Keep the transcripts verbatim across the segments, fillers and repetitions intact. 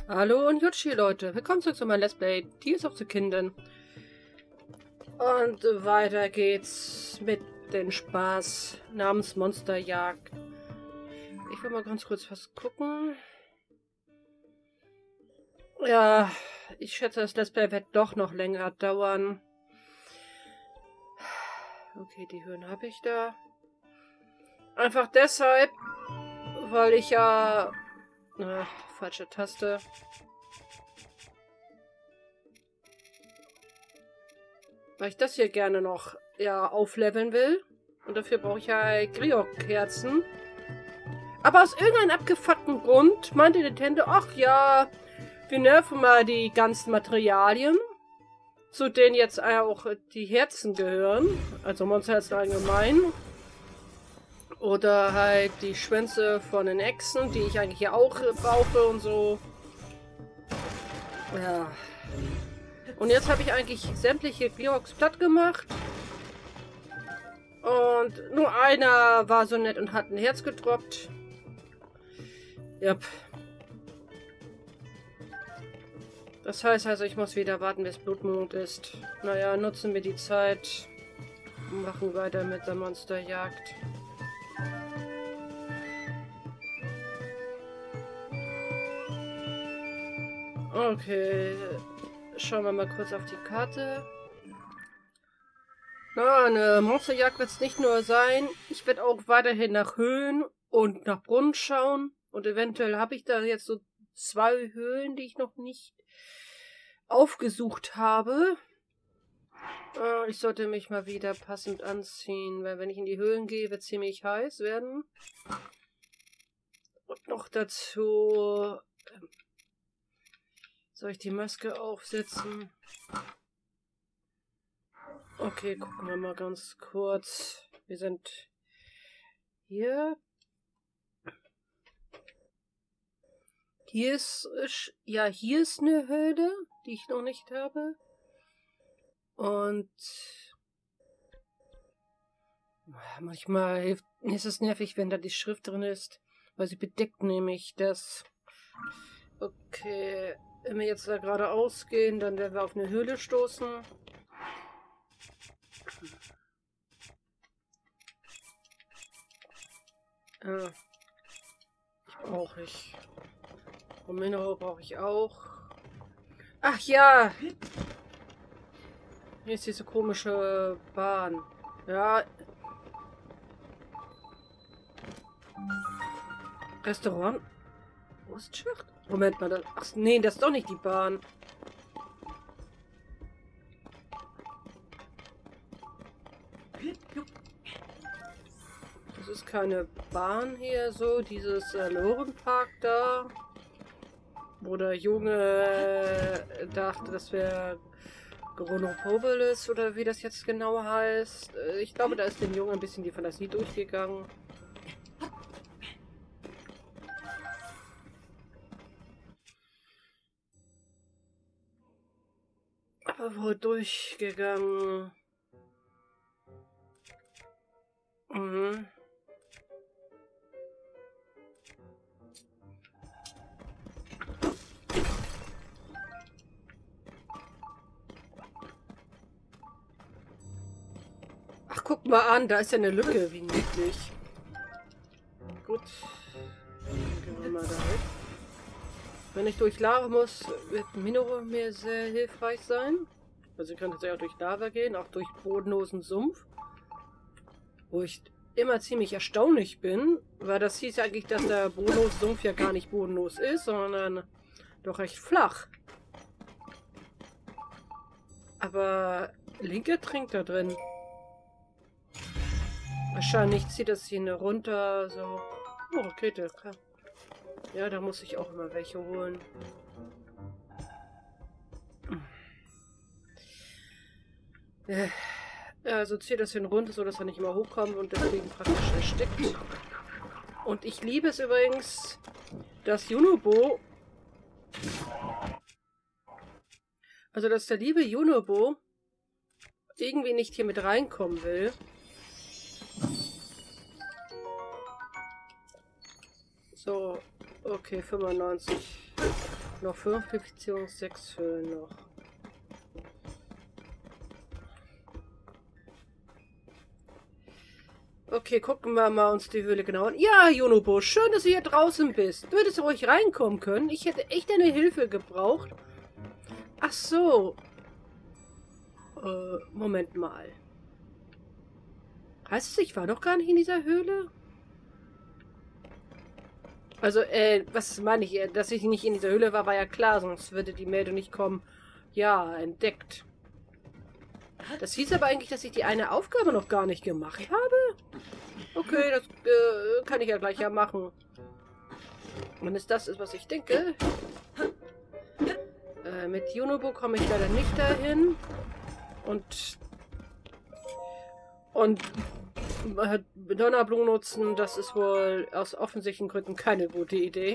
Hallo und Jutschi, Leute. Willkommen zurück zu meinem Let's Play Tears of the Kingdom. Und weiter geht's mit dem Spaß namens Monsterjagd. Ich will mal ganz kurz was gucken. Ja, ich schätze, das Let's Play wird doch noch länger dauern. Okay, die Höhen habe ich da. Einfach deshalb, weil ich ja... Ach, falsche Taste. Weil ich das hier gerne noch ja aufleveln will. Und dafür brauche ich ja Griok-Herzen. Aber aus irgendeinem abgefuckten Grund meinte Nintendo, ach ja, wir nerven mal die ganzen Materialien, zu denen jetzt auch die Herzen gehören. Also Monsterherzen allgemein. Oder halt die Schwänze von den Echsen, die ich eigentlich ja auch brauche und so. Ja. Und jetzt habe ich eigentlich sämtliche Glioks platt gemacht. Und nur einer war so nett und hat ein Herz gedroppt. Yep. Das heißt also, ich muss wieder warten, bis Blutmond ist. Naja, nutzen wir die Zeit. Und machen weiter mit der Monsterjagd. Okay, schauen wir mal kurz auf die Karte. Na, eine Monsterjagd wird es nicht nur sein. Ich werde auch weiterhin nach Höhlen und nach Brunnen schauen. Und eventuell habe ich da jetzt so zwei Höhlen, die ich noch nicht aufgesucht habe. Äh, ich sollte mich mal wieder passend anziehen, weil wenn ich in die Höhlen gehe, wird es ziemlich heiß werden. Und noch dazu... Ähm, Soll ich die Maske aufsetzen? Okay, gucken wir mal ganz kurz. Wir sind hier. Hier ist, ja, hier ist eine Höhle, die ich noch nicht habe. Und manchmal hilft, ist es nervig, wenn da die Schrift drin ist, weil sie bedeckt nämlich das. Okay. Wenn wir jetzt da geradeaus gehen, dann werden wir auf eine Höhle stoßen. Ah, ich brauche ich. Und Mineral brauche ich auch. Ach ja! Hier ist diese komische Bahn. Ja. Restaurant? Ostschacht? Moment mal, das, ach nee, das ist doch nicht die Bahn. Das ist keine Bahn hier, so dieses äh, Lorenpark da, wo der Junge äh, dachte, das wäre Chronopolis oder wie das jetzt genau heißt. Äh, ich glaube, da ist dem Jungen ein bisschen die Fantasie durchgegangen. Wo durchgegangen? Mhm. Ach, guck mal an, da ist ja eine Lücke, wie niedlich. Gut. Dann gehen wir mal da hin. Wenn ich durch Lava muss, wird Minero mir sehr hilfreich sein. Also ich kann tatsächlich auch durch Lava gehen, auch durch bodenlosen Sumpf. Wo ich immer ziemlich erstaunlich bin, weil das hieß ja eigentlich, dass der bodenlose Sumpf ja gar nicht bodenlos ist, sondern doch recht flach. Aber Linke trinkt da drin. Wahrscheinlich zieht das hier eine runter, so. Oh, Rakete, klar. Ja, da muss ich auch immer welche holen. Ja, also zieht das hin runter, so dass er nicht immer hochkommt und deswegen praktisch erstickt. Und ich liebe es übrigens, dass Yunobo, also dass der liebe Yunobo irgendwie nicht hier mit reinkommen will. So, Okay, fünfundneunzig. Noch fünf beziehungsweise sechs Höhlen noch. Okay, gucken wir mal uns die Höhle genau an. Ja, Junobo, schön, dass du hier draußen bist. Du hättest ruhig reinkommen können. Ich hätte echt deine Hilfe gebraucht. Ach so. Äh, Moment mal. Heißt es, ich war doch gar nicht in dieser Höhle? Also, äh, was meine ich? Dass ich nicht in dieser Höhle war, war ja klar, sonst würde die Meldung nicht kommen. Ja, entdeckt. Das hieß aber eigentlich, dass ich die eine Aufgabe noch gar nicht gemacht habe. Okay, das äh, kann ich ja gleich ja machen. Wenn es das ist, was ich denke. Äh, mit Junobo komme ich leider nicht dahin. Und... Und... Donnerblumen nutzen, das ist wohl aus offensichtlichen Gründen keine gute Idee.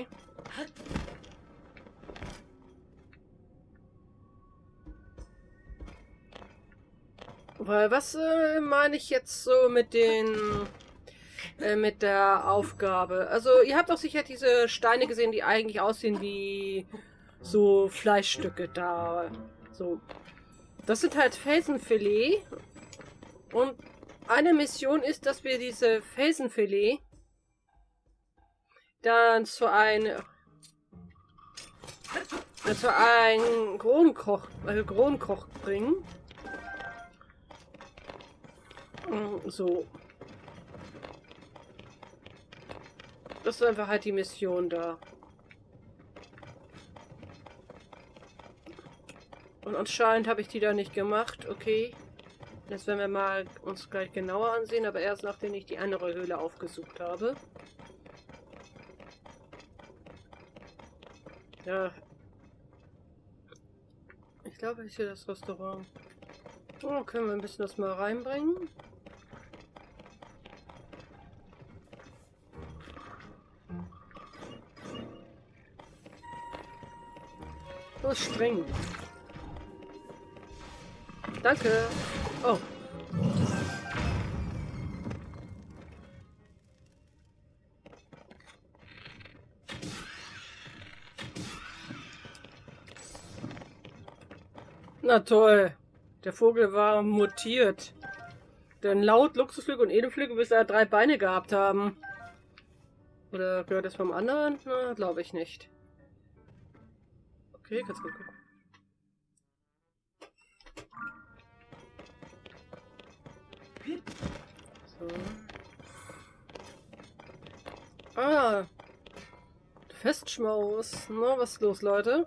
Weil was äh, meine ich jetzt so mit den äh, mit der Aufgabe? Also ihr habt doch sicher diese Steine gesehen, die eigentlich aussehen wie so Fleischstücke da. So. Das sind halt Felsenfilet. Und eine Mission ist, dass wir diese Felsenfilet dann zu einem äh, zu einem Kronkoch, äh, Kronkoch bringen. So. Das ist einfach halt die Mission da. Und anscheinend habe ich die da nicht gemacht. Okay. Das werden wir mal uns gleich genauer ansehen, aber erst nachdem ich die andere Höhle aufgesucht habe. Ja. Ich glaube, ich sehe das Restaurant. Oh, können wir ein bisschen das mal reinbringen? Oh, streng. Danke. Oh. Na toll. Der Vogel war mutiert. Denn laut Luxusflüge und Edelflüge bis er drei Beine gehabt haben. Oder gehört das vom anderen? Na, glaube ich nicht. Okay, ganz gut. So. Ah. Festschmaus. Na, was ist los, Leute?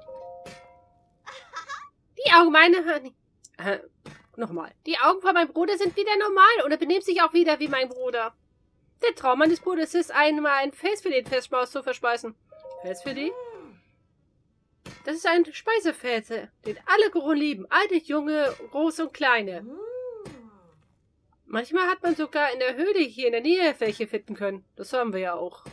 Die Augen meiner... Äh, nochmal. Die Augen von meinem Bruder sind wieder normal und er benimmt sich auch wieder wie mein Bruder. Der Traum meines Bruders ist, einmal ein Felsfilet-Festschmaus zu verspeisen. Felsfilet? Das ist ein Speisefelse, den alle Guru lieben. Alte, junge, große und kleine. Manchmal hat man sogar in der Höhle hier in der Nähe welche finden können. Das haben wir ja auch.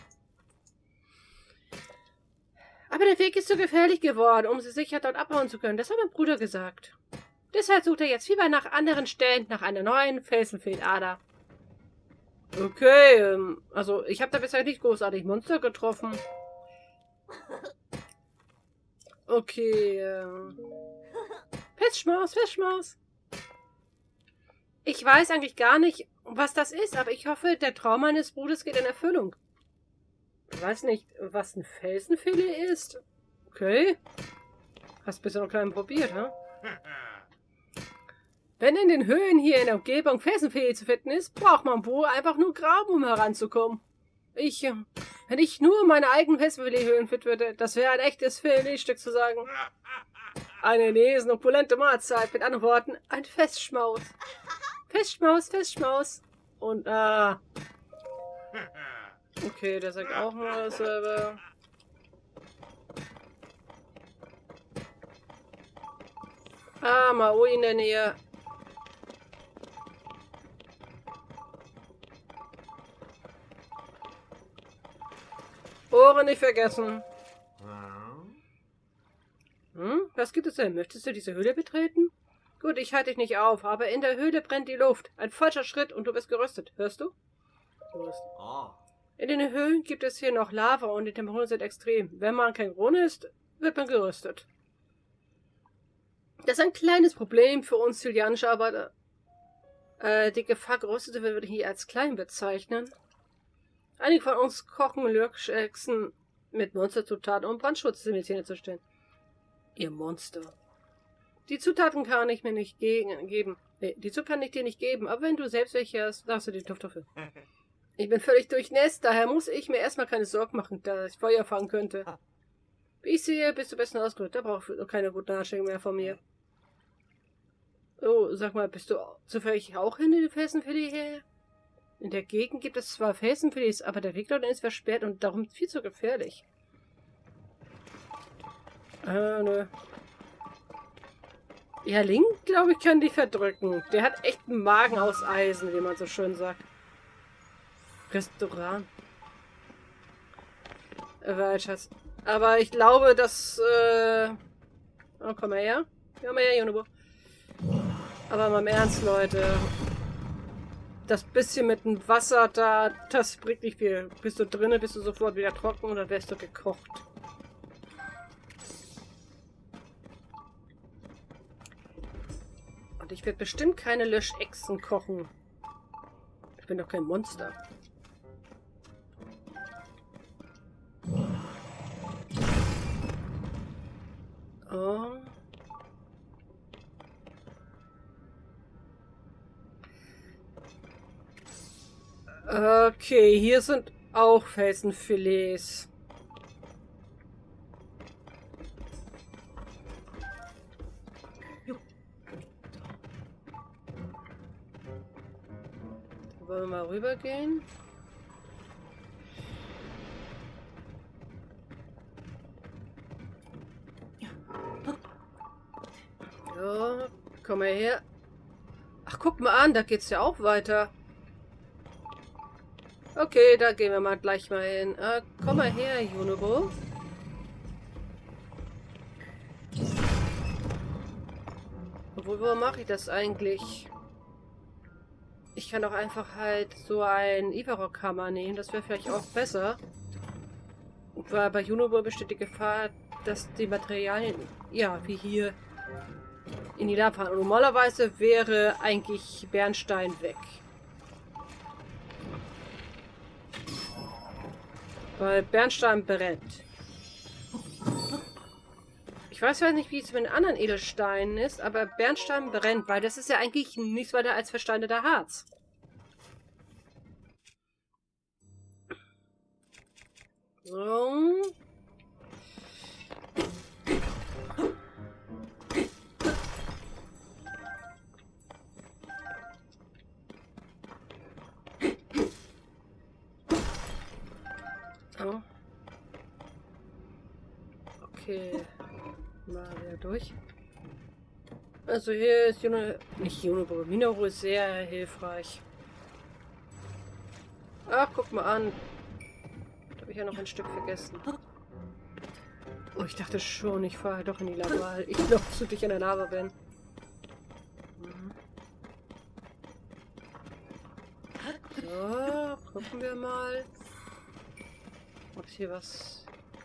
Aber der Weg ist zu gefährlich geworden, um sie sicher dort abhauen zu können. Das hat mein Bruder gesagt. Deshalb sucht er jetzt Fieber nach anderen Stellen, nach einer neuen Felsenfeldader. Okay, ähm, also ich habe da bisher nicht großartig Monster getroffen. Okay, ähm... Festschmaus, Festschmaus. Ich weiß eigentlich gar nicht, was das ist, aber ich hoffe, der Traum meines Bruders geht in Erfüllung. Ich weiß nicht, was ein Felsenfilet ist. Okay. Hast bisher noch keinen probiert, ha? Wenn in den Höhlen hier in der Umgebung Felsenfilet zu finden ist, braucht man wohl einfach nur graben, um heranzukommen. Ich, äh, wenn ich nur meine eigenen Felsenfilet-Höhlen fit würde, das wäre ein echtes Filetstück zu sagen. Eine lesen opulente Mahlzeit, mit anderen Worten, ein Festschmaus. Festschmaus, Festschmaus. Und, ah. Okay, der sagt auch mal dasselbe. Ah, Maui in der Nähe. Ohren nicht vergessen. Hm? Was gibt es denn? Möchtest du diese Höhle betreten? Gut, ich halte dich nicht auf, aber in der Höhle brennt die Luft. Ein falscher Schritt und du bist geröstet. Hörst du? Du bist... Oh. In den Höhlen gibt es hier noch Lava und die Temperaturen sind extrem. Wenn man kein Grund ist, wird man gerüstet. Das ist ein kleines Problem für uns Hylianische Arbeiter. Äh, die Gefahr, gerüstet zu werden, würde ich hier als klein bezeichnen. Einige von uns kochen Lurkschexen mit Monsterzutaten, um Brandschutz in die Zähne zu stellen. Ihr Monster. Die Zutaten kann ich mir nicht ge geben. Nee, die Zutaten kann ich dir nicht geben, aber wenn du selbst welche hast, darfst du die Duft dafür. Ich bin völlig durchnässt, daher muss ich mir erstmal keine Sorgen machen, dass ich Feuer fangen könnte. Wie ich sehe, bist du besten ausgerüstet. Da brauchst du keine guten Ratschläge mehr von mir. Oh, sag mal, bist du zufällig auch hinter den Felsenfilet her? In der Gegend gibt es zwar Felsenfilets, aber der Weg dorthin ist versperrt und darum viel zu gefährlich. Äh, nö. Ja, Link, glaube ich, kann dich verdrücken. Der hat echt einen Magen aus Eisen, wie man so schön sagt. Restaurant. Äh, Schatz. Aber ich glaube, dass, äh... Oh, komm mal her. Komm mal her, Junobo. Aber mal im Ernst, Leute. Das bisschen mit dem Wasser da, das bringt nicht viel. Bist du drinnen, bist du sofort wieder trocken und dann wärst du gekocht. Und ich werde bestimmt keine Löschechsen kochen. Ich bin doch kein Monster. Oh. Okay, hier sind auch Felsenfilets. Da wollen wir mal rübergehen. Ja, komm mal her. Ach, guck mal an, da geht's ja auch weiter. Okay, da gehen wir mal gleich mal hin. Äh, komm mal her, Junobo. Obwohl, wo mache ich das eigentlich? Ich kann doch einfach halt so ein Ivarok-Hammer nehmen. Das wäre vielleicht auch besser. Weil bei Junobo besteht die Gefahr, dass die Materialien, ja, wie hier, in die Lava fallen. Und normalerweise wäre eigentlich Bernstein weg. Weil Bernstein brennt. Ich weiß ja nicht, wie es mit den anderen Edelsteinen ist, aber Bernstein brennt, weil das ist ja eigentlich nichts weiter als versteinerter Harz. So. Oh. Okay. Mal wieder durch. Also hier ist Juno... Nicht Juno, Minoru ist sehr hilfreich. Ach, guck mal an. Da habe ich ja noch ein Stück vergessen. Oh, ich dachte schon, ich fahre doch in die Lava, weil ich noch zu dicht in der Lava bin. Mhm. So, gucken wir mal. Ob hier was...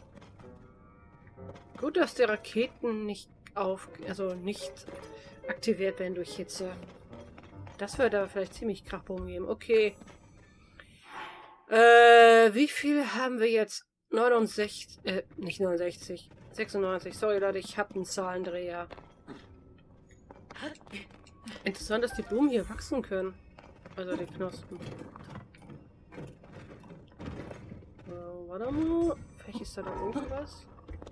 Gut, dass die Raketen nicht auf... Also nicht aktiviert werden durch Hitze. Das würde aber vielleicht ziemlich Krachbogen geben. Okay. Äh, wie viel haben wir jetzt? neunundsechzig... Äh, nicht neunundsechzig. sechsundneunzig. Sorry, Leute, ich habe einen Zahlendreher. Interessant, dass die Blumen hier wachsen können. Also die Knospen. So, warte mal. Vielleicht ist da da oben was.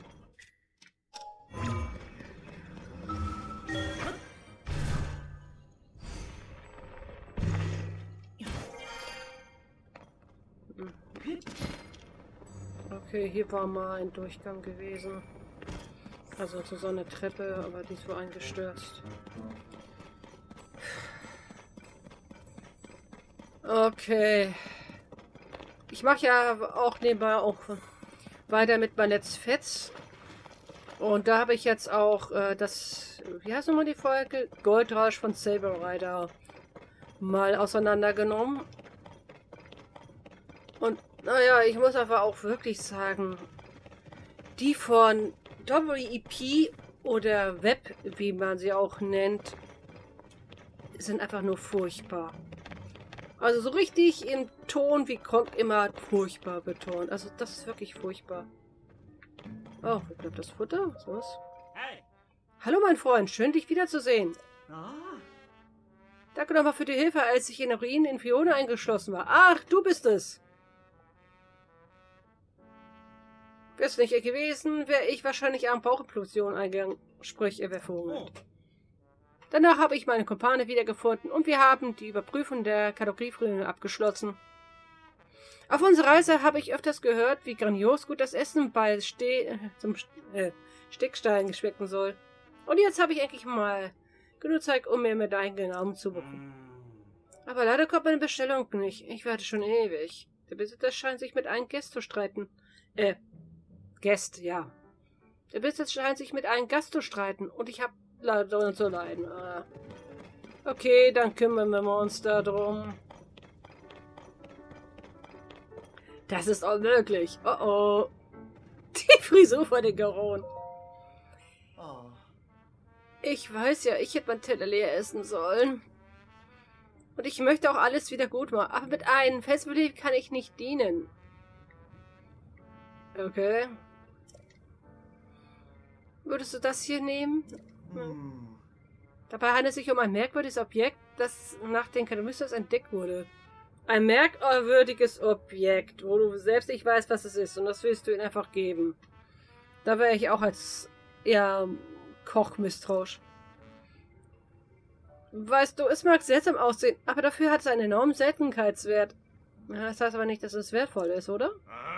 Okay, hier war mal ein Durchgang gewesen. Also zu so einer Treppe, aber die ist wohl eingestürzt. Okay. Ich mache ja auch nebenbei auch weiter mit meinem Let's Fets. Und da habe ich jetzt auch äh, das, wie heißt nochmal die Folge? Goldrausch von Saber Rider mal auseinandergenommen. Und Naja, ich muss aber auch wirklich sagen, die von W E P oder Web, wie man sie auch nennt, sind einfach nur furchtbar. Also so richtig im Ton, wie Kronk immer furchtbar betont. Also das ist wirklich furchtbar. Oh, wo bleibt das Futter? Was ist los? Hey. Hallo mein Freund, schön dich wiederzusehen. Ah. Danke nochmal für die Hilfe, als ich in den Ruinen in Fiona eingeschlossen war. Ach, du bist es. Wär's nicht er gewesen, wäre ich wahrscheinlich am Bauchexplosion eingegangen, sprich er wäre verhungert. Oh. Danach habe ich meine Kumpane wiedergefunden und wir haben die Überprüfung der Kalorienfrühe abgeschlossen. Auf unserer Reise habe ich öfters gehört, wie grandios gut das Essen bei Ste äh, zum äh, Stickstein schmecken soll. Und jetzt habe ich endlich mal genug Zeit, um mir Medaillen genau zu buchen. Aber leider kommt meine Bestellung nicht. Ich warte schon ewig. Der Besitzer scheint sich mit einem Gast zu streiten. Äh, Gast, ja. Der Besitzer scheint sich mit einem Gast zu streiten und ich habe leider zu leiden. Ah. Okay, dann kümmern wir uns darum. Das ist unmöglich. Oh oh. Die Frisur von den Garon. Oh. Ich weiß ja, ich hätte mein Teller leer essen sollen. Und ich möchte auch alles wieder gut machen. Aber mit einem Festbeleg kann ich nicht dienen. Okay. Würdest du das hier nehmen? Hm. Dabei handelt es sich um ein merkwürdiges Objekt, das nach den Katalysos entdeckt wurde. Ein merkwürdiges Objekt, wo du selbst nicht weißt, was es ist. Und das willst du ihm einfach geben. Da wäre ich auch als ja, Koch misstrauisch. Weißt du, es mag seltsam aussehen, aber dafür hat es einen enormen Seltenheitswert. Das heißt aber nicht, dass es wertvoll ist, oder?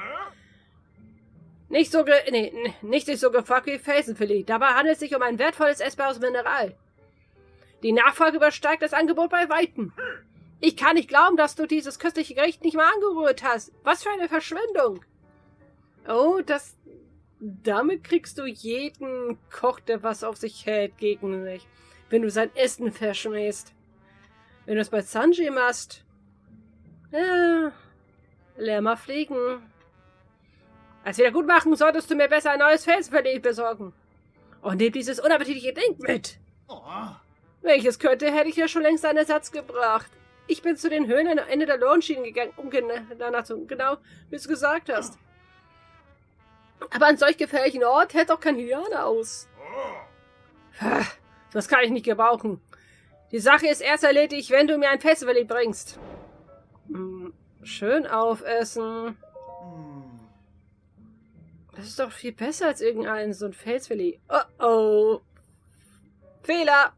Nicht so ge nee, nicht so gefragt wie Felsenfilet. Dabei handelt es sich um ein wertvolles essbares Mineral. Die Nachfrage übersteigt das Angebot bei Weitem. Ich kann nicht glauben, dass du dieses köstliche Gericht nicht mal angerührt hast. Was für eine Verschwendung. Oh, das... Damit kriegst du jeden Koch, der was auf sich hält, gegen dich. Wenn du sein Essen verschmähst. Wenn du es bei Sanji machst. Ja... Lern mal fliegen. Als Wiedergutmachen solltest du mir besser ein neues Felsenfilet besorgen. Und nimm dieses unappetitliche Ding mit. Oh. Wenn ich es könnte, hätte ich ja schon längst einen Ersatz gebracht. Ich bin zu den Höhlen am Ende der Lohnschienen gegangen, um danach zu, genau, wie du gesagt hast. Aber an solch gefährlichen Ort hält doch kein Hyäne aus. Das kann ich nicht gebrauchen. Die Sache ist erst erledigt, wenn du mir ein Felsenfilet bringst. Hm, schön aufessen. Das ist doch viel besser als irgendein so ein Felsfilet. Oh oh. Fehler.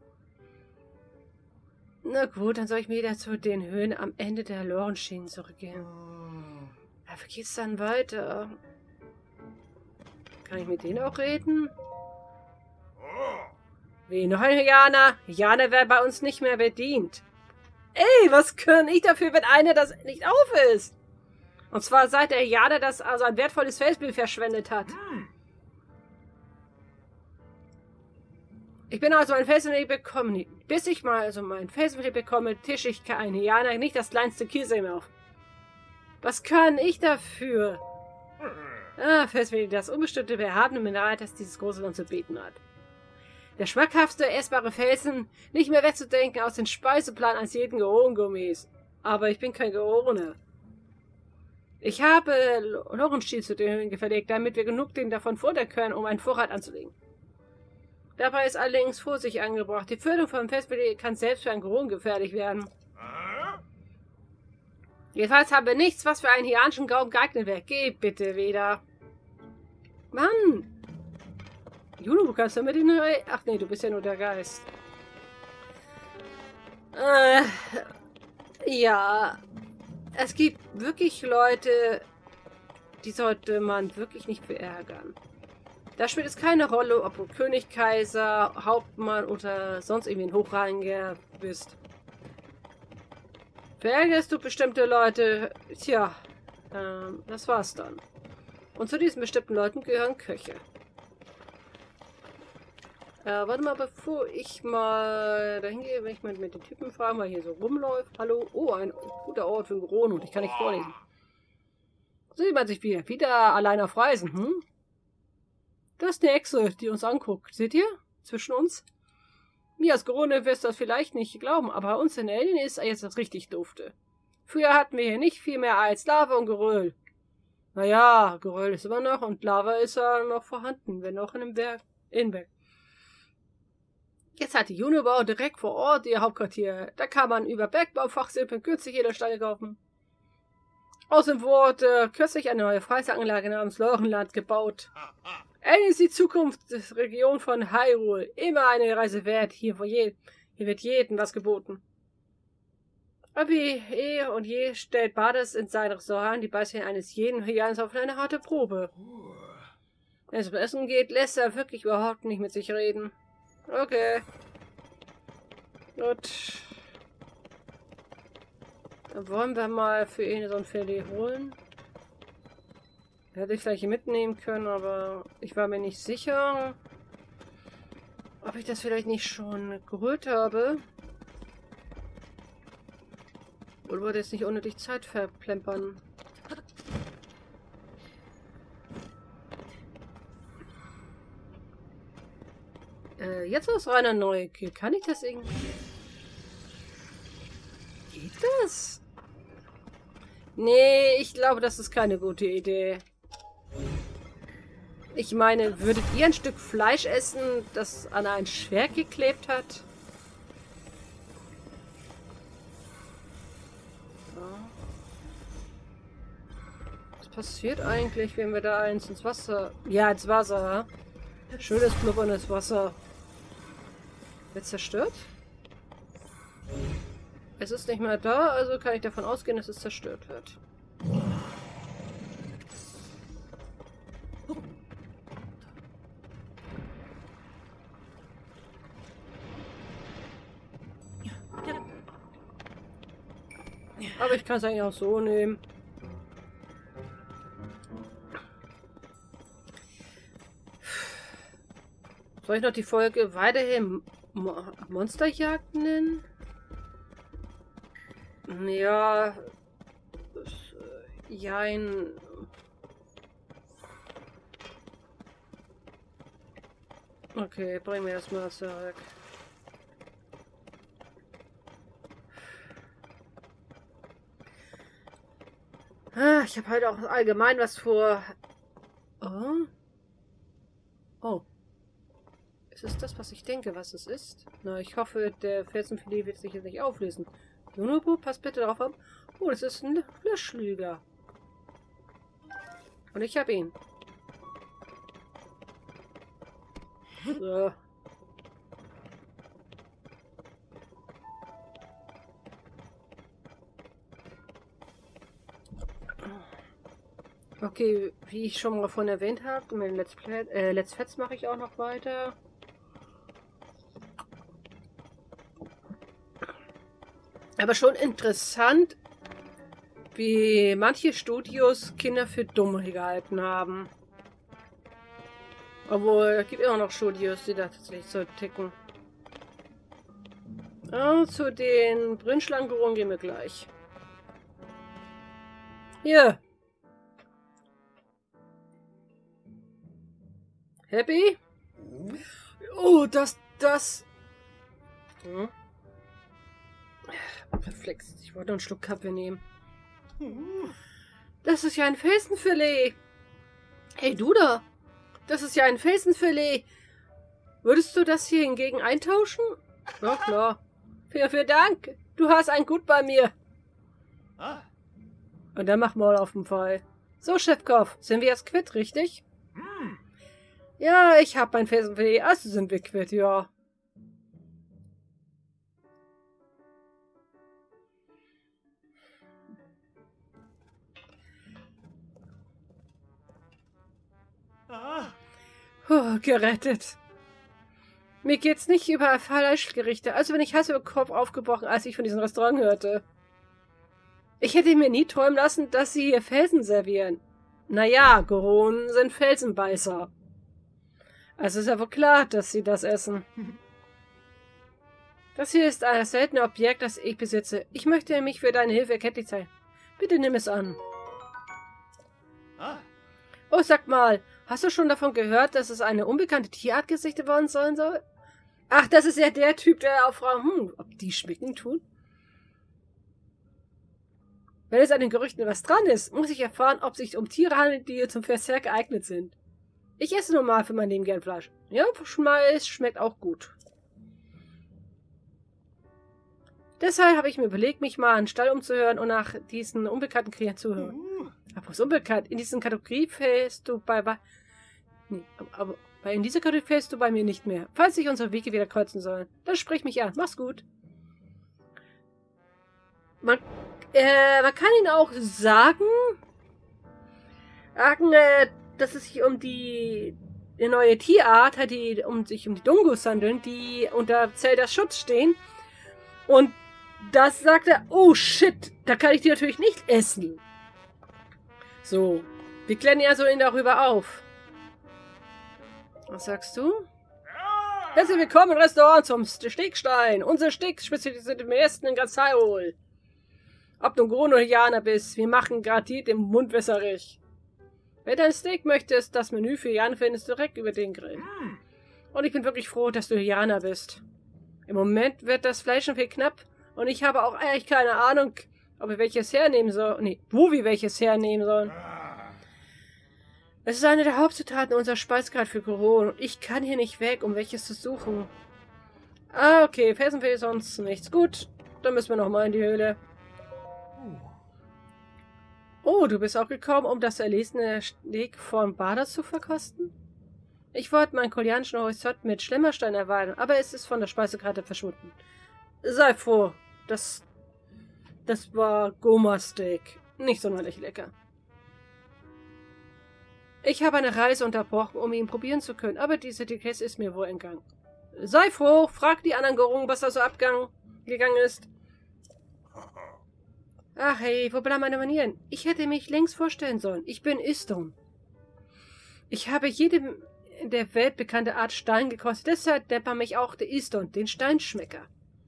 Na gut, dann soll ich mir wieder zu den Höhen am Ende der Lorenschienen zurückgehen. Ja, wie geht's dann weiter? Kann ich mit denen auch reden? Wie, noch ein Hyäne? Hyäne wäre bei uns nicht mehr bedient. Ey, was kann ich dafür, wenn einer das nicht auf ist? Und zwar seit der Hyäne das also ein wertvolles Felsbild verschwendet hat. Ich bin also ein Felsenfilet bekommen. Bis ich mal also mein Felsenfilet bekomme, tische ich kein Hyäne nicht das kleinste Kiesel mehr auf. Was kann ich dafür? Ah, Felsenfilet, das unbestimmte, erhabene Mineral, das dieses große Land zu bieten hat. Der schmackhafte, essbare Felsen, nicht mehr wegzudenken aus dem Speiseplan eines jeden Georengummis. Aber ich bin kein Georener. Ich habe Lorenstiel zu den Höhlen verlegt, damit wir genug den davon futtern können, um einen Vorrat anzulegen. Dabei ist allerdings Vorsicht angebracht. Die Füllung von Festfilet kann selbst für einen Geron gefährlich werden. Jedenfalls haben wir nichts, was für einen hyänischen Gaumen geeignet wäre. Geh bitte wieder. Mann! Juno, kannst du mit ihnen... Ach nee, du bist ja nur der Geist. Äh, ja... Es gibt wirklich Leute, die sollte man wirklich nicht verärgern. Da spielt es keine Rolle, ob du König, Kaiser, Hauptmann oder sonst irgendwie ein Hochrangiger bist. Verärgerst du bestimmte Leute, tja, ähm, das war's dann. Und zu diesen bestimmten Leuten gehören Köche. Äh, warte mal, bevor ich mal dahin gehe, wenn ich mal mit den Typen fragen, weil hier so rumläuft. Hallo? Oh, ein guter Ort für einen Geron und ich kann nicht vorlesen. Sieht man sich wieder. Wieder allein auf Reisen, hm? Das ist eine Echse, die uns anguckt. Seht ihr? Zwischen uns? Mir als Corona wirst du das vielleicht nicht glauben, aber uns in Alien ist jetzt das richtig dufte. Früher hatten wir hier nicht viel mehr als Lava und Geröll. Naja, Geröll ist immer noch und Lava ist ja noch vorhanden, wenn auch in einem Berg. In Berg. Jetzt hat die Unibau direkt vor Ort ihr Hauptquartier. Da kann man über Bergbaufachsimpeln günstig Edelsteine kaufen. Außerdem wurde kürzlich eine neue Freizeitanlage namens Lorenland gebaut. Alien ist die Zukunftsregion von Hyrule. Immer eine Reise wert. Hier, je, hier wird jedem was geboten. Aber wie eh und je stellt Bades in sein Restaurant die Beine eines jeden Hyans auf eine harte Probe. Wenn es um Essen geht, lässt er wirklich überhaupt nicht mit sich reden. Okay. Gut. Dann wollen wir mal für ihn so ein Filet holen. Hätte ich vielleicht mitnehmen können, aber ich war mir nicht sicher, ob ich das vielleicht nicht schon geholt habe. Oder wollte jetzt nicht unnötig Zeit verplempern. Äh, jetzt aus reiner Neugier. Kann ich das irgendwie... Geht das? Nee, ich glaube, das ist keine gute Idee. Ich meine, würdet ihr ein Stück Fleisch essen, das an ein Schwert geklebt hat? Was passiert eigentlich, wenn wir da eins ins Wasser... Ja, ins Wasser. Schönes blubberndes Wasser. Wird zerstört? Es ist nicht mehr da, also kann ich davon ausgehen, dass es zerstört wird. Aber ich kann es eigentlich auch so nehmen. Soll ich noch die Folge weiterhin Mo Monsterjagd nennen? Ja. Jein. Okay, bringen wir das mal zurück. Ah, ich habe halt auch allgemein was vor. Oh. Oh. Ist es das, was ich denke, was es ist? Na, ich hoffe, der Felsenfilet wird sich jetzt nicht auflösen. Junobu, pass bitte darauf auf. Oh, das ist ein Löschlüger. Und ich habe ihn. So. Okay, wie ich schon mal vorhin erwähnt habe, mit Let's Play, äh, Let's Fets mache ich auch noch weiter. Aber schon interessant, wie manche Studios Kinder für dumm gehalten haben. Obwohl, es gibt immer noch Studios, die da tatsächlich so ticken. Oh, zu den Brünnschlangengeruhen gehen wir gleich. Hier. Happy? Oh, das, das... Hm? Verflext. Ich wollte noch einen Schluck Kaffee nehmen. Das ist ja ein Felsenfilet. Hey, du da. Das ist ja ein Felsenfilet. Würdest du das hier hingegen eintauschen? Ja, klar. Vielen, vielen Dank. Du hast ein Gut bei mir. Ah. Und dann mach mal auf den Fall. So, Chefkoff, sind wir jetzt quitt, richtig? Hm. Ja, ich hab mein Felsenfilet, also sind wir quitt, ja. Ah. Puh, gerettet. Mir geht's nicht über Fleischgerichte, also bin ich heiß über den Kopf aufgebrochen, als ich von diesem Restaurant hörte. Ich hätte mir nie träumen lassen, dass sie hier Felsen servieren. Naja, Goronen sind Felsenbeißer. Also ist ja wohl klar, dass sie das essen. Das hier ist ein seltenes Objekt, das ich besitze. Ich möchte mich für deine Hilfe erkenntlich zeigen. Bitte nimm es an. Ah. Oh, sag mal, hast du schon davon gehört, dass es eine unbekannte Tierart gesichtet worden sein soll? Ach, das ist ja der Typ, der auf Frau, hm, ob die schmecken tun? Wenn es an den Gerüchten was dran ist, muss ich erfahren, ob es sich um Tiere handelt, die zum Verzehr geeignet sind. Ich esse normal für mein Leben gern Fleisch. Ja, Schmalz schmeckt auch gut. Deshalb habe ich mir überlegt, mich mal an den Stall umzuhören und nach diesen unbekannten Kriegern zu hören. Uh. Aber was unbekannt? In diesen Kategorie fällst du bei... bei nee, aber in dieser Kategorie fällst du bei mir nicht mehr. Falls sich unsere Wege wieder kreuzen sollen, dann sprich mich an. Mach's gut. Man, äh, man kann ihn auch sagen, sagen, äh, dass es sich um die, die neue Tierart, halt die, um sich um die Dungus handeln, die unter Zeldas Schutz stehen. Und das sagt er, oh shit, da kann ich die natürlich nicht essen. So, wir klären ja so ihn darüber auf. Was sagst du? Herzlich willkommen im Restaurant zum Stegstein. Unser Steg spezialisiert im ersten in ganz Hyrule. Ob du Gron oder Jana bist, wir machen gratiert im Mund wässerig. Wenn du ein Steak möchtest, das Menü für Jana findest du direkt über den Grill. Und ich bin wirklich froh, dass du Jana bist. Im Moment wird das Fleisch schon viel knapp und ich habe auch eigentlich keine Ahnung, ob wir welches hernehmen sollen. Nee, wo wir welches hernehmen sollen. Es ist eine der Hauptzutaten unserer Speisegrad für Goron und ich kann hier nicht weg, um welches zu suchen. Ah, okay, Felsen fehlt sonst nichts. Gut, dann müssen wir nochmal in die Höhle. Oh, du bist auch gekommen, um das erlesene Steak von Bada zu verkosten? Ich wollte meinen koreanischen Horizont mit Schlemmerstein erweitern, aber es ist von der Speisekarte verschwunden. Sei froh, das, das war Goma-Steak. Nicht sonderlich lecker. Ich habe eine Reise unterbrochen, um ihn probieren zu können, aber diese Delikatesse ist mir wohl entgangen. Sei froh, frag die anderen Gorungen, was da so abgegangen ist. Ach hey, wo bleiben meine Manieren? Ich hätte mich längst vorstellen sollen. Ich bin Iston. Ich habe jede in der Welt bekannte Art Stein gekostet, deshalb nennt man mich auch der Iston, den Steinschmecker.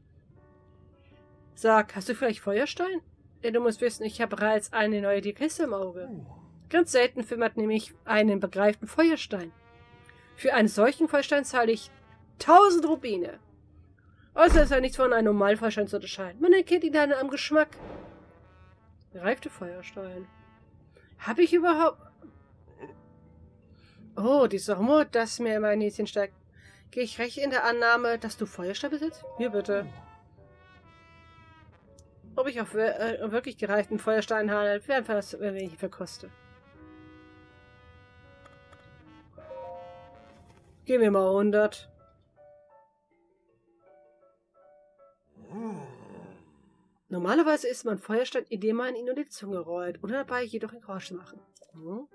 Sag, hast du vielleicht Feuerstein? Denn du musst wissen, ich habe bereits eine neue Delikatesse im Auge. Ganz selten findet nämlich einen begreiften Feuerstein. Für einen solchen Feuerstein zahle ich tausend Rubine. Außer ist er nichts von einem normalen Feuerstein zu unterscheiden. Man erkennt ihn dann am Geschmack. Gereifte Feuerstein. Habe ich überhaupt... Oh, dieser Humor, das mir in mein Näschen steigt. Gehe ich recht in der Annahme, dass du Feuerstein besitzt? Hier bitte. Ob ich auf äh, wirklich gereiften Feuerstein handle, wäre etwas, wenn ich verkoste. Gehen wir mal hundert. Normalerweise isst man Feuerstein, indem man ihn unter die Zunge rollt oder dabei jedoch ein Geräusch machen. Hm?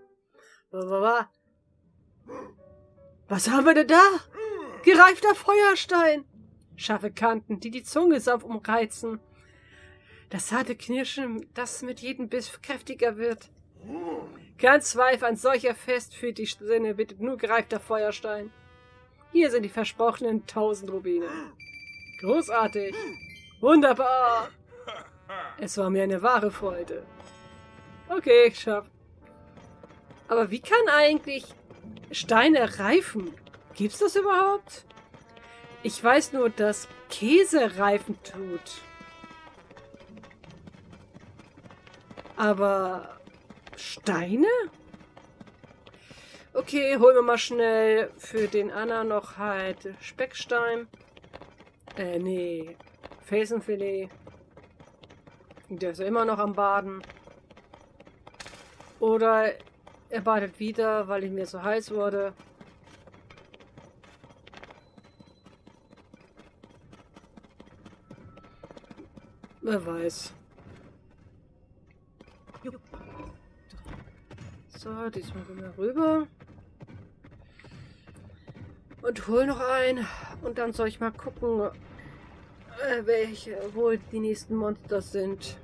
Was haben wir denn da? Gereifter Feuerstein. Scharfe Kanten, die die Zunge sanft umreizen. Das harte Knirschen, das mit jedem Biss kräftiger wird. Kein Zweifel, ein solcher Fest fühlt die Sinne, bittet nur gereifter Feuerstein. Hier sind die versprochenen tausend Rubine. Großartig. Wunderbar. Es war mir eine wahre Freude. Okay, geschafft. Aber wie kann eigentlich Steine reifen? Gibt's das überhaupt? Ich weiß nur, dass Käse reifen tut. Aber Steine? Okay, holen wir mal schnell für den Anna noch halt Speckstein. Äh, nee. Felsenfilet. Der ist ja immer noch am Baden. Oder er badet wieder, weil ihm mir so heiß wurde. Wer weiß. So, diesmal gehen wir rüber. Und hol noch ein. Und dann soll ich mal gucken, äh, welche wohl die nächsten Monster sind.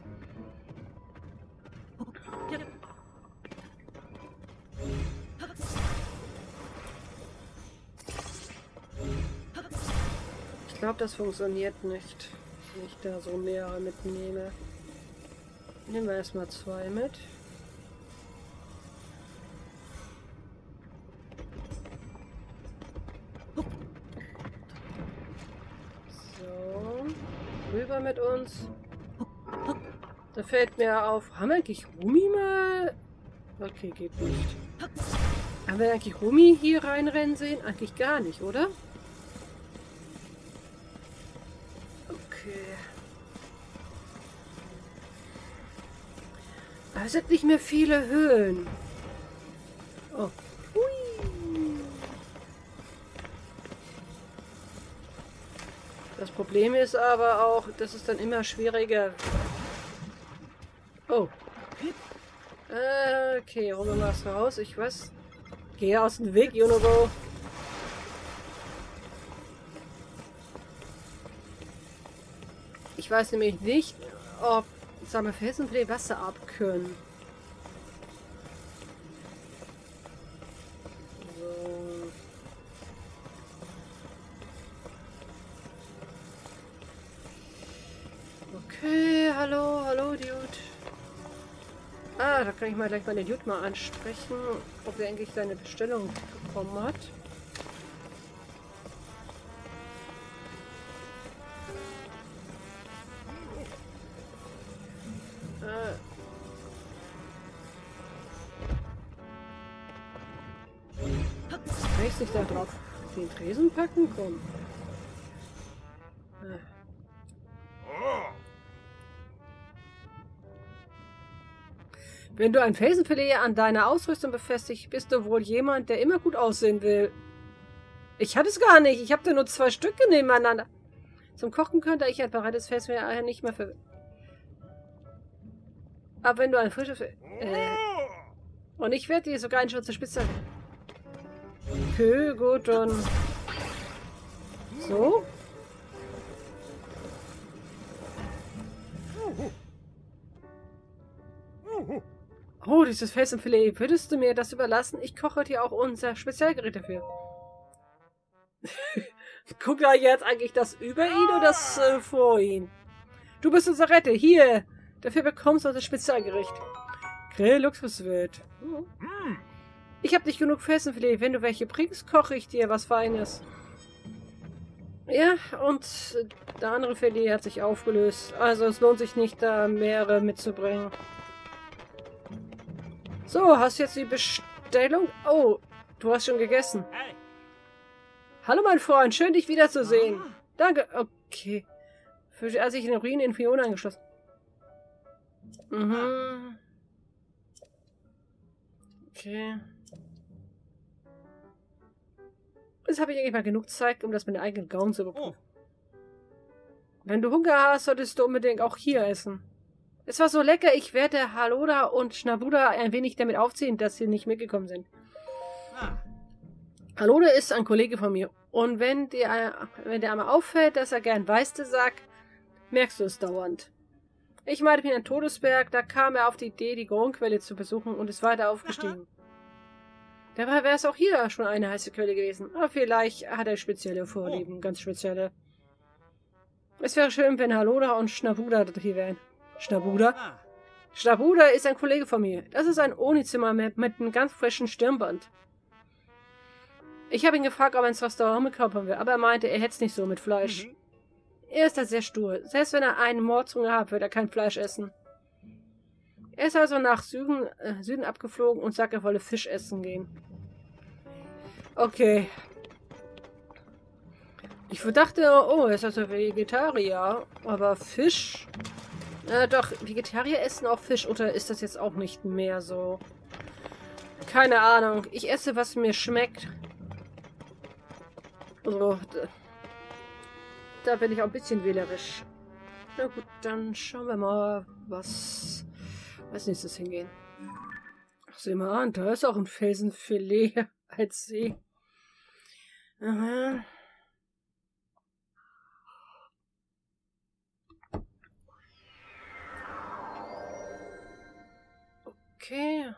Ich glaube, das funktioniert nicht, wenn ich da so mehrere mitnehme. Nehmen wir erstmal zwei mit. rüber mit uns. Da fällt mir auf, haben wir eigentlich Rumi mal? Okay, geht nicht. Haben wir eigentlich Rumi hier reinrennen sehen? Eigentlich gar nicht, oder? Okay. Aber es sind nicht mehr viele Höhlen. Oh. Hui. Das Problem ist aber auch, dass es dann immer schwieriger. Oh. Okay, holen wir mal was raus. Ich weiß. Geh aus dem Weg, Junogo. Ich weiß nämlich nicht, ob sagen wir, Felsenfilet Wasser ab können. So. Okay, hallo, hallo, Dude. Ah, da kann ich mal gleich mal den Dude mal ansprechen, ob er eigentlich seine Bestellung bekommen hat. Äh. Kann ich sich da drauf den Tresen packen? Komm. Äh. Wenn du ein Felsenfilet an deiner Ausrüstung befestigst, bist du wohl jemand, der immer gut aussehen will. Ich hatte es gar nicht. Ich habe da nur zwei Stücke nebeneinander. Zum Kochen könnte ich ein bereites Felsenfilet nicht mehr ver... Aber wenn du ein frisches... Äh, und ich werde dir sogar einen Schutz zur Spitze... Okay, gut, dann... So. Oh, dieses Felsenfilet. Würdest du mir das überlassen? Ich koche dir auch unser Spezialgerät dafür. Guck da jetzt eigentlich das über ihn oder das äh, vor ihn? Du bist unser Retter. Hier. Dafür bekommst du unser Spezialgericht. Grill Luxuswild. Oh. Ich habe nicht genug Felsenfilet. Wenn du welche bringst, koche ich dir was Feines. Ja, und der andere Filet hat sich aufgelöst. Also es lohnt sich nicht, da mehrere mitzubringen. So, hast du jetzt die Bestellung? Oh, du hast schon gegessen. Hey. Hallo mein Freund, schön dich wiederzusehen. Ah. Danke. Okay. Für, als ich in den Ruinen in Fiona angeschlossen. Mhm. Okay. Jetzt habe ich eigentlich mal genug Zeit, um das mit den eigenen Gaumen zu überprüfen. Oh. Wenn du Hunger hast, solltest du unbedingt auch hier essen. Es war so lecker, ich werde Haloda und Schnabuda ein wenig damit aufziehen, dass sie nicht mitgekommen sind. Ah. Haloda ist ein Kollege von mir. Und wenn dir, wenn dir einmal auffällt, dass er gern Weiße sagt, merkst du es dauernd. Ich meinte mir einen Todesberg, da kam er auf die Idee, die Grundquelle zu besuchen und ist weiter aufgestiegen. Aha. Dabei wäre es auch hier schon eine heiße Quelle gewesen. Aber vielleicht hat er spezielle Vorlieben, oh. ganz spezielle. Es wäre schön, wenn Haloda und Schnabuda hier wären. Schnabuda? Ah. Schnabuda ist ein Kollege von mir. Das ist ein Oni-Zimmer mit, mit einem ganz frischen Stirnband. Ich habe ihn gefragt, ob er ins Restaurant mitkommen will, aber er meinte, er hätte es nicht so mit Fleisch. Mhm. Er ist da sehr stur. Selbst wenn er einen Mordshunger hat, wird er kein Fleisch essen. Er ist also nach Süden, äh, Süden abgeflogen und sagt, er wolle Fisch essen gehen. Okay. Ich dachte, oh, er ist also Vegetarier, aber Fisch... Äh, doch, Vegetarier essen auch Fisch, oder ist das jetzt auch nicht mehr so? Keine Ahnung. Ich esse, was mir schmeckt. Also, da, da bin ich auch ein bisschen wählerisch. Na gut, dann schauen wir mal, was als nächstes hingehen. Ach, sieh mal an, da ist auch ein Felsenfilet als See. Aha. Okay.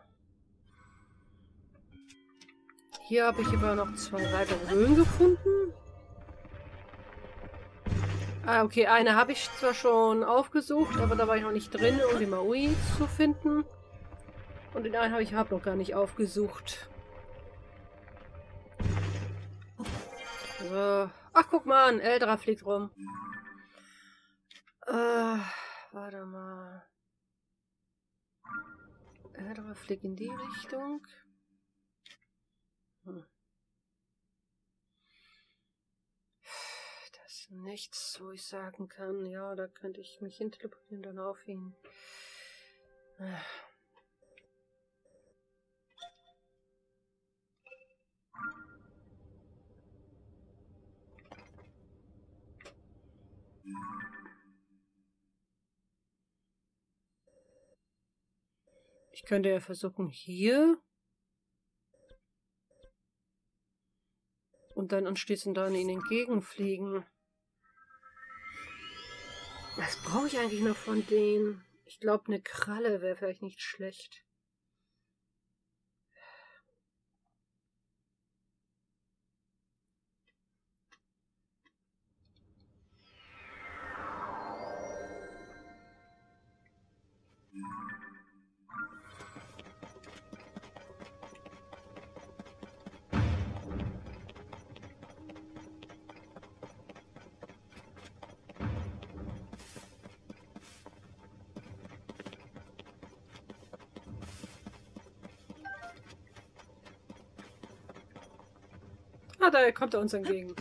Hier habe ich aber noch zwei weitere Höhlen gefunden. Ah, okay, eine habe ich zwar schon aufgesucht, aber da war ich noch nicht drin, um die Maui zu finden. Und den einen habe ich hab noch gar nicht aufgesucht. So. Ach, guck mal an, Eldra fliegt rum. Äh, warte mal. Anderer Flick in die Richtung. Hm. Das ist nichts, wo ich sagen kann, ja, da könnte ich mich hin teleportieren und dann auf ihn. Ich könnte ja versuchen, hier und dann anschließend dann ihnen entgegenfliegen. Was brauche ich eigentlich noch von denen? Ich glaube, eine Kralle wäre vielleicht nicht schlecht. Ah, da kommt er uns entgegen.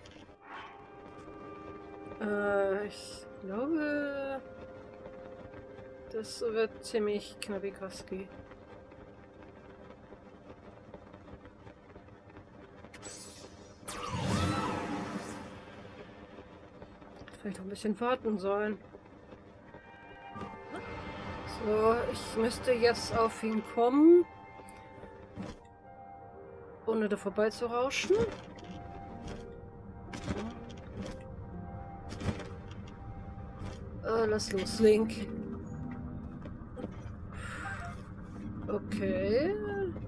Äh, ich glaube, das wird ziemlich knappigowski. Vielleicht auch ein bisschen warten sollen. So, ich müsste jetzt auf ihn kommen. Ohne da vorbei zu rauschen. Äh, lass los, Link. Okay.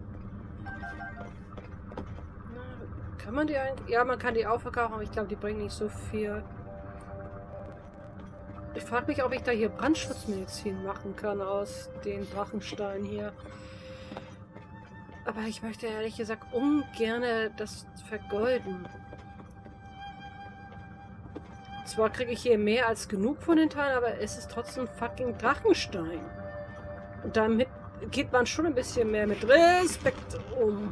Kann man die eigentlich... Ja, man kann die auch verkaufen, aber ich glaube, die bringen nicht so viel. Ich frage mich, ob ich da hier Brandschutzmedizin machen kann aus den Drachensteinen hier. Aber ich möchte ehrlich gesagt ungern das vergolden. Zwar kriege ich hier mehr als genug von den Teilen, aber es ist trotzdem fucking Drachenstein. Und damit geht man schon ein bisschen mehr mit Respekt um.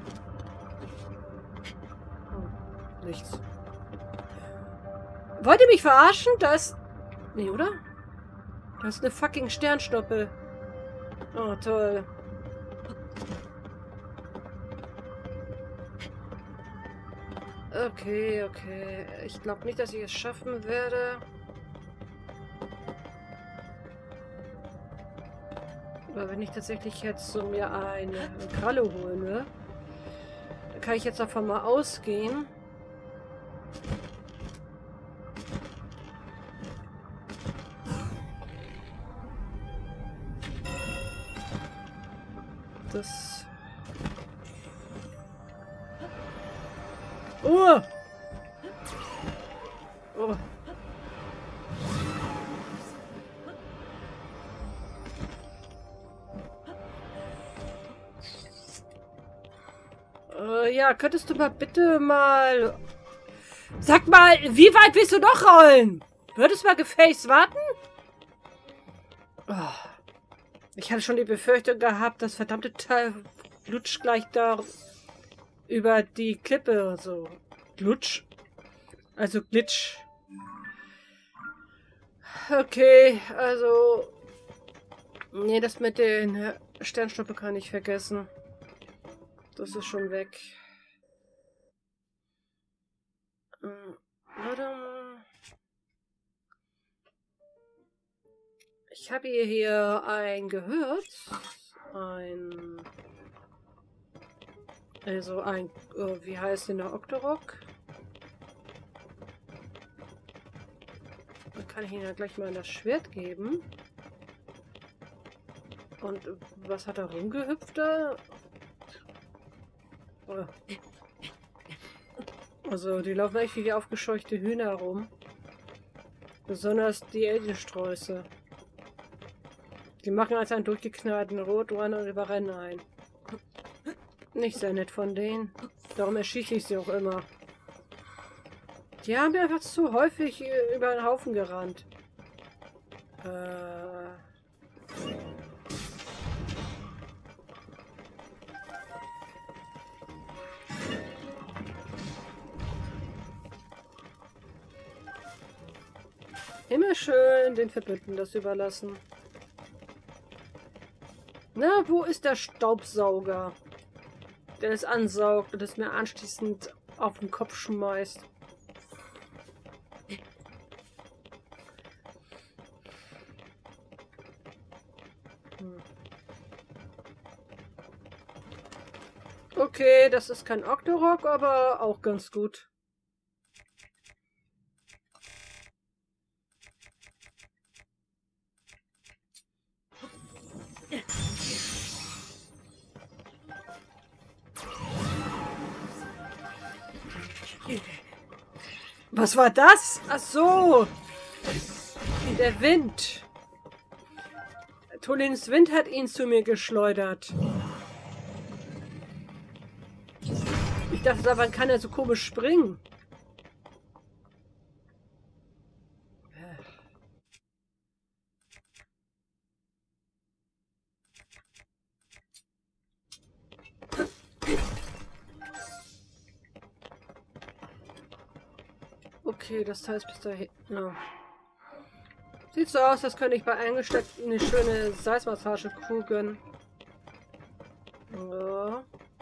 Oh, nichts. Wollt ihr mich verarschen? Da ist... Nee, oder? Da ist eine fucking Sternschnuppe. Oh, toll. Okay, okay. Ich glaube nicht, dass ich es schaffen werde. Aber wenn ich tatsächlich jetzt so mir eine Kralle hole, dann kann ich jetzt davon mal ausgehen. Das... Oh! Oh. Äh, ja, könntest du mal bitte mal... Sag mal, wie weit willst du noch rollen? Würdest du mal gefälligst warten? Oh. Ich hatte schon die Befürchtung gehabt, das verdammte Teil lutscht gleich da über die Klippe und so. Glutsch? Also Glitch. Okay, also... Nee, das mit den Sternschnuppe kann ich vergessen. Das ist schon weg. Hm, warte mal. Ich habe hier ein gehört. Ein... Also ein... Oh, wie heißt denn der Octorok? Dann kann ich ihm ja gleich mal das Schwert geben. Und was hat er rumgehüpft da? Oh. Also die laufen echt wie die aufgescheuchte Hühner rum. Besonders die Aliensträuße. Die machen als einen durchgeknallten Rotwein und überrennen ein. Nicht sehr nett von denen. Darum erschieße ich sie auch immer. Die haben mir einfach zu häufig über den Haufen gerannt. Äh. Immer schön den Verbündeten das überlassen. Na, wo ist der Staubsauger? Der das ansaugt und das mir anschließend auf den Kopf schmeißt. Hm. Okay, das ist kein Octorok, aber auch ganz gut. Was war das? Ach so. Der Wind. Tolins Wind hat ihn zu mir geschleudert. Ich dachte, wann kann er so komisch springen? Okay, das heißt bis dahin. Ja. Sieht so aus, als könnte ich bei eingesteckt eine schöne Salzmassage kugeln. Ja.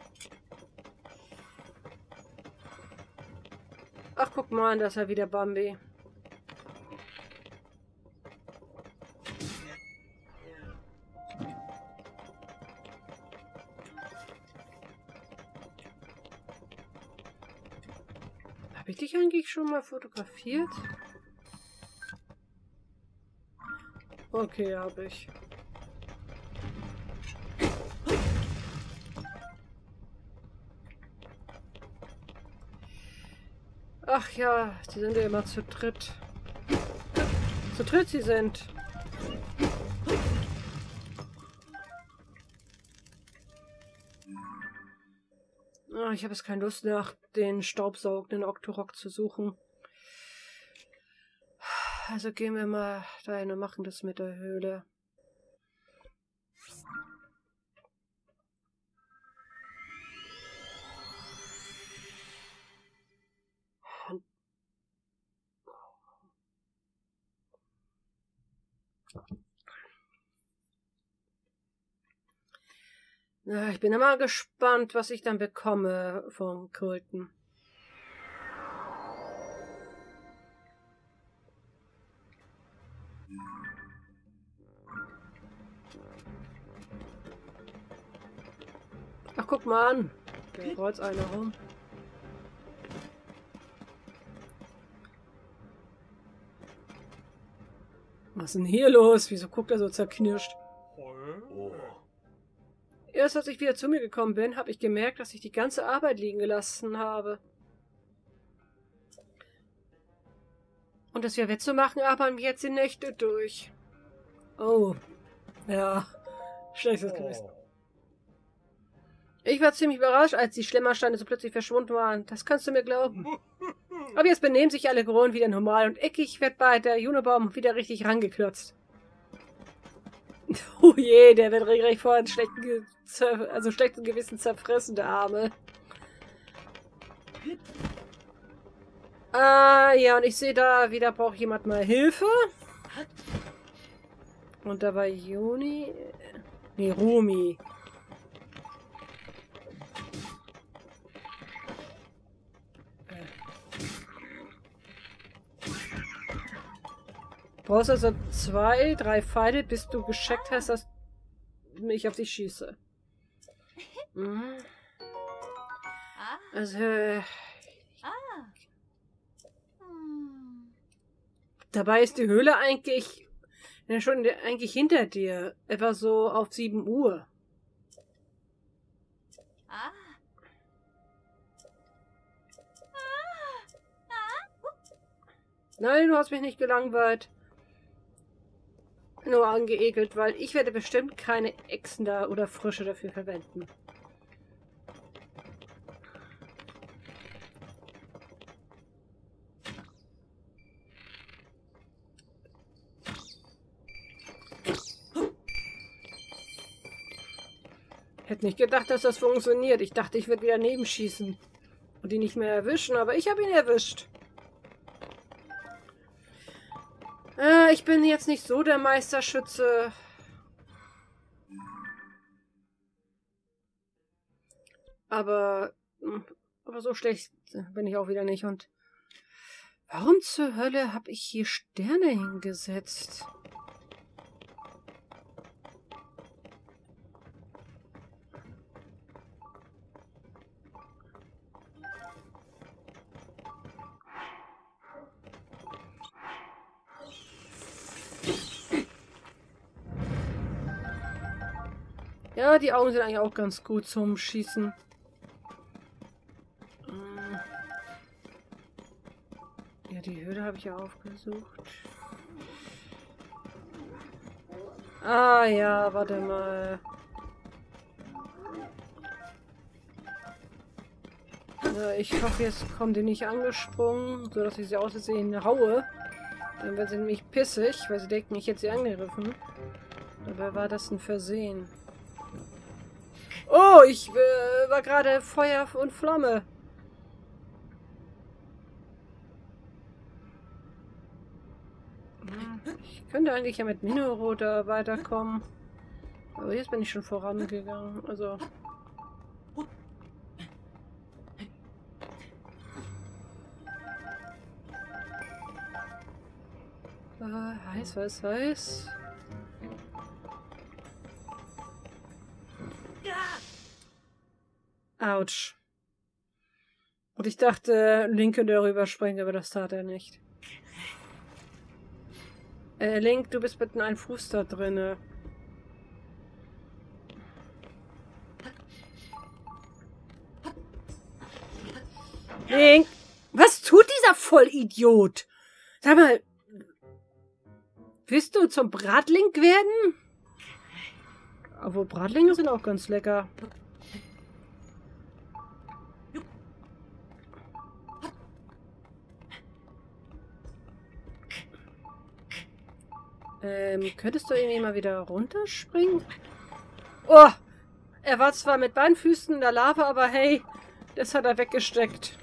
Ach, guck mal, da ist ja wieder Bambi. Habe ich dich eigentlich schon mal fotografiert? Okay, habe ich. Ach ja, die sind ja immer zu dritt. Zu dritt sie sind. Oh, ich habe jetzt keine Lust, nach den staubsaugenden Octorok zu suchen. Also gehen wir mal dahin und machen das mit der Höhle. Na, ich bin immer gespannt, was ich dann bekomme vom Kulten. Ach, guck mal an. Da rollt einer rum. Was ist denn hier los? Wieso guckt er so zerknirscht? Erst als ich wieder zu mir gekommen bin, habe ich gemerkt, dass ich die ganze Arbeit liegen gelassen habe. Und das wir wettzumachen, arbeiten wir jetzt die Nächte durch. Oh. Ja. Schlechtes Gewissen. Ich war ziemlich überrascht, als die Schlemmersteine so plötzlich verschwunden waren. Das kannst du mir glauben. Aber jetzt benehmen sich alle Kronen wieder normal und eckig wird bei der Junobaum wieder richtig rangeklotzt. Oh je, der wird regelrecht vor einem schlechten, also schlechten Gewissen zerfressen, der Arme. Ah, ja, und ich sehe da, wieder braucht jemand mal Hilfe. Und da war Juni. Nee, Rumi. Du brauchst also zwei, drei Pfeile, bis du gescheckt hast, dass ich auf dich schieße. Mhm. Also, äh, dabei ist die Höhle eigentlich ja, schon eigentlich hinter dir. Etwa so auf sieben Uhr. Nein, du hast mich nicht gelangweilt. Nur angeekelt, weil ich werde bestimmt keine Echsen da oder Frösche dafür verwenden. Hätte nicht gedacht, dass das funktioniert. Ich dachte, ich würde wieder nebenschießen und die nicht mehr erwischen, aber ich habe ihn erwischt. Äh, ich bin jetzt nicht so der Meisterschütze. Aber, aber so schlecht bin ich auch wieder nicht. Und warum zur Hölle habe ich hier Sterne hingesetzt? Ja, die Augen sind eigentlich auch ganz gut zum Schießen. Ja, die Höhle habe ich ja aufgesucht. Ah ja, warte mal. Ja, ich hoffe, jetzt kommen die nicht angesprungen, sodass ich sie aus Versehen haue. Dann werden sie nämlich pissig, weil sie denken, ich hätte sie angegriffen. Dabei war das ein Versehen. Oh, ich äh, war gerade Feuer und Flamme. Ich könnte eigentlich ja mit Minoroter weiterkommen. Aber jetzt bin ich schon vorangegangen. Also. Äh, heiß, heiß, heiß. Autsch. Und ich dachte, Link könnte darüber springen, aber das tat er nicht. Äh, Link, du bist mit einem Fuß da drinne. Link! Was tut dieser Vollidiot? Sag mal, willst du zum Bratling werden? Obwohl Bratlinge sind auch ganz lecker. Ähm, könntest du irgendwie mal wieder runterspringen? Oh! Er war zwar mit beiden Füßen in der Lava, aber hey, das hat er weggesteckt.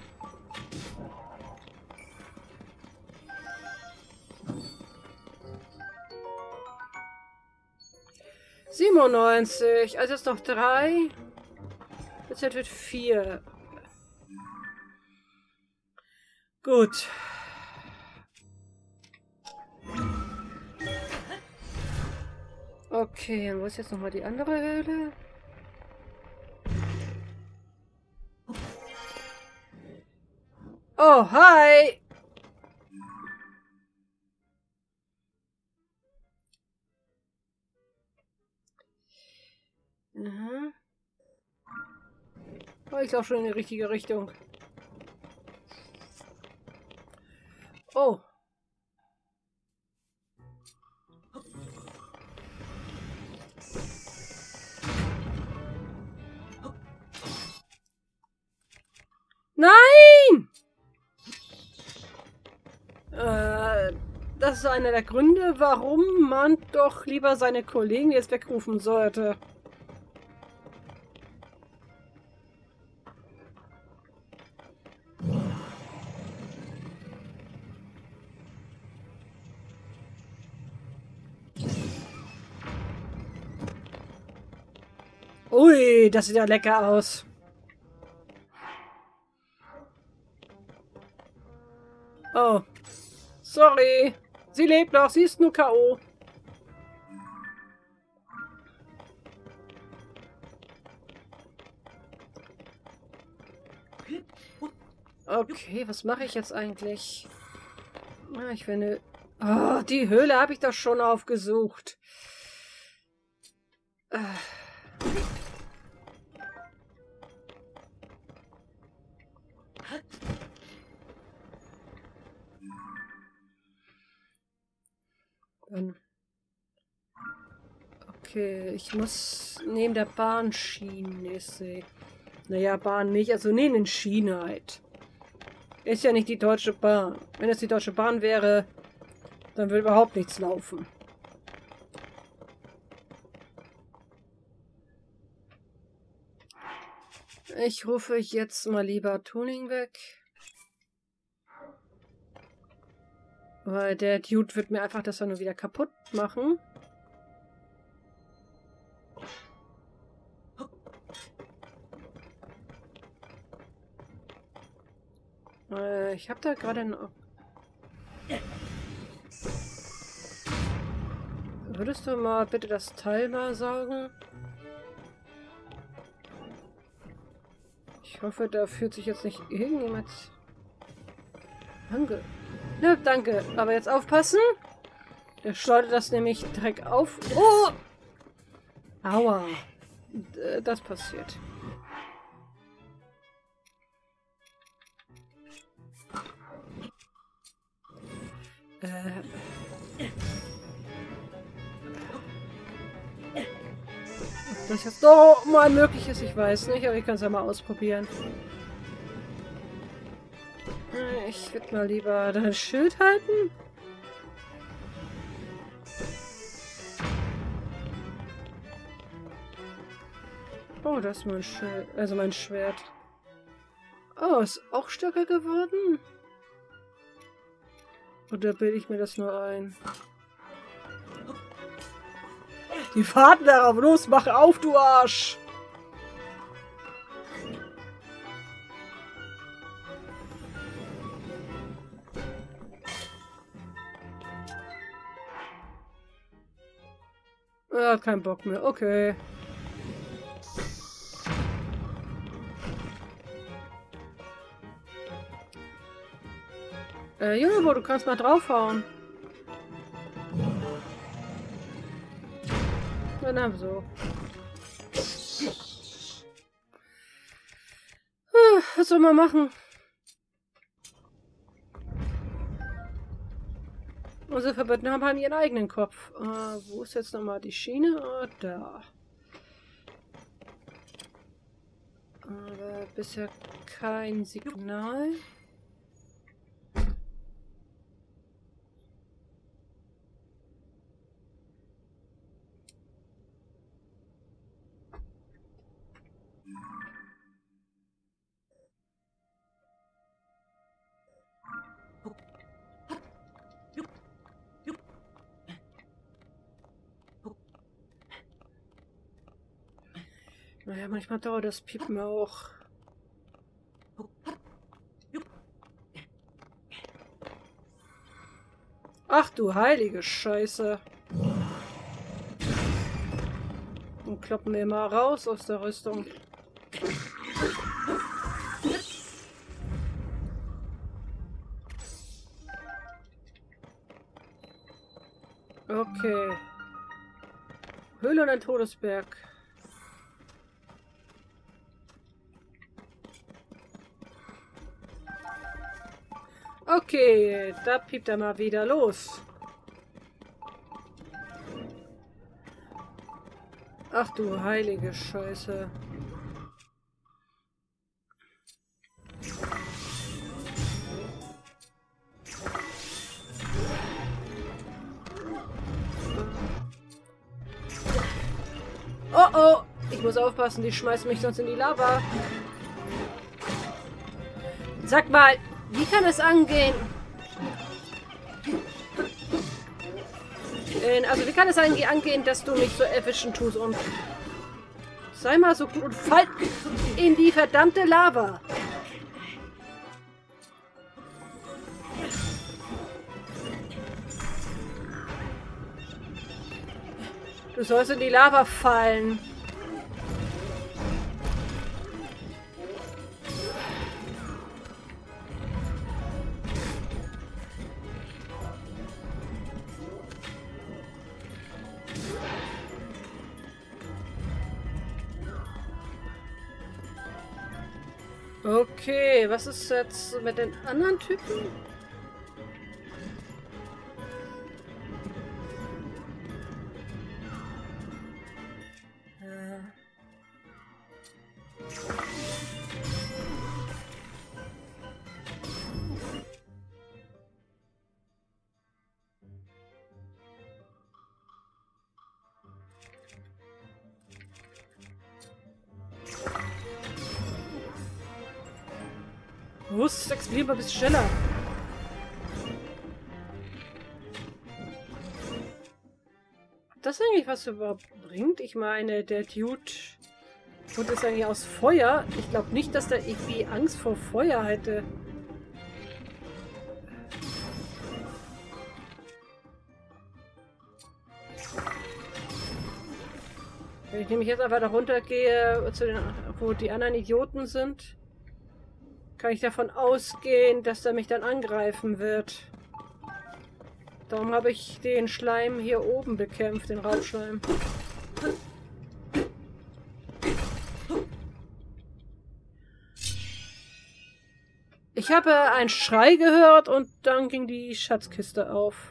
siebenundneunzig, also jetzt noch drei. Jetzt wird vier. Gut. Okay, und wo ist jetzt nochmal die andere Höhle? Oh, hi! Mhm. Oh, ich laufe schon in die richtige Richtung. Oh. Nein! Äh, das ist einer der Gründe, warum man doch lieber seine Kollegen jetzt wegrufen sollte. Ui, das sieht ja lecker aus. Oh. Sorry. Sie lebt noch, sie ist nur K O Okay, was mache ich jetzt eigentlich? Ah, ich finde... Oh, die Höhle habe ich doch schon aufgesucht. Äh. Okay, ich muss neben der Bahnschiene sehen. Naja, Bahn nicht, also neben den Schiene halt. Ist ja nicht die Deutsche Bahn. Wenn es die Deutsche Bahn wäre, dann würde überhaupt nichts laufen. Ich rufe jetzt mal lieber Tuning weg. Weil der Dude wird mir einfach das dann nur wieder kaputt machen. Äh, ich habe da gerade noch... Würdest du mal bitte das Teil mal saugen? Ich hoffe, da fühlt sich jetzt nicht irgendjemand... Danke. Ja, danke. Aber jetzt aufpassen. Der schleudert das nämlich direkt auf. Oh! Aua. D- Das passiert. Äh... Ob das jetzt doch mal möglich ist, ich weiß nicht, aber ich kann es ja mal ausprobieren. Ich würde mal lieber dein Schild halten. Oh, das ist mein Schild, also mein Schwert. Oh, ist auch stärker geworden? Oder bilde ich mir das nur ein? Die Fahrten darauf. Los, mach auf, du Arsch! Er hat keinen Bock mehr. Okay. Äh, Junge, du kannst mal draufhauen. Na, so. Was soll man machen? Unsere Verbündeten haben halt ihren eigenen Kopf. Uh, wo ist jetzt nochmal die Schiene? Oh, da. Aber bisher kein Signal. Naja, manchmal dauert das Piepen auch. Ach du heilige Scheiße. Und kloppen wir mal raus aus der Rüstung. Okay. Höhle und ein Todesberg. Okay, da piept er mal wieder los. Ach du heilige Scheiße. Oh oh, ich muss aufpassen, die schmeißen mich sonst in die Lava. Sag mal, wie kann es angehen? Also wie kann es eigentlich angehen, dass du mich so erwischen tust und sei mal so gut und fall in die verdammte Lava. Du sollst in die Lava fallen. Okay, was ist jetzt mit den anderen Typen? Äh. Muss, explodieren wir ein bisschen schneller. Ob das eigentlich was überhaupt bringt? Ich meine, der Dude und ist eigentlich aus Feuer. Ich glaube nicht, dass der irgendwie Angst vor Feuer hätte. Wenn ich nämlich jetzt einfach da runtergehe, zu den, wo die anderen Idioten sind, kann ich davon ausgehen, dass er mich dann angreifen wird. Darum habe ich den Schleim hier oben bekämpft, den Raubschleim. Ich habe einen Schrei gehört und dann ging die Schatzkiste auf.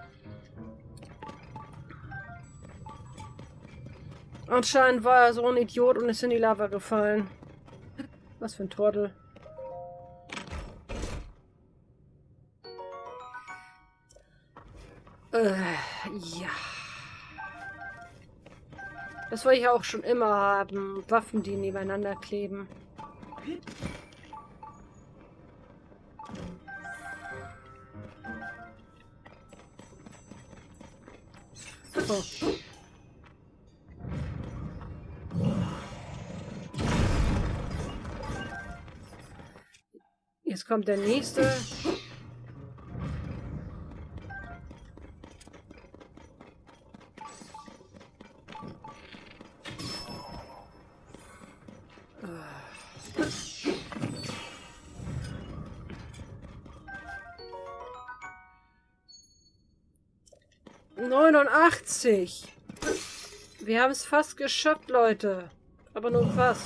Anscheinend war er so ein Idiot und ist in die Lava gefallen. Was für ein Trottel. Äh, ja. Das wollte ich auch schon immer haben. Waffen, die nebeneinander kleben. Oh. Jetzt kommt der nächste. neunundachtzig. Wir haben es fast geschafft, Leute. Aber nur fast.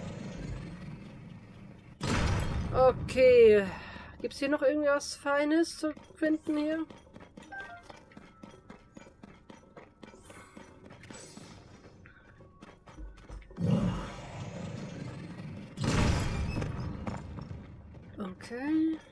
Okay. Gibt es hier noch irgendwas Feines zu finden hier? Okay.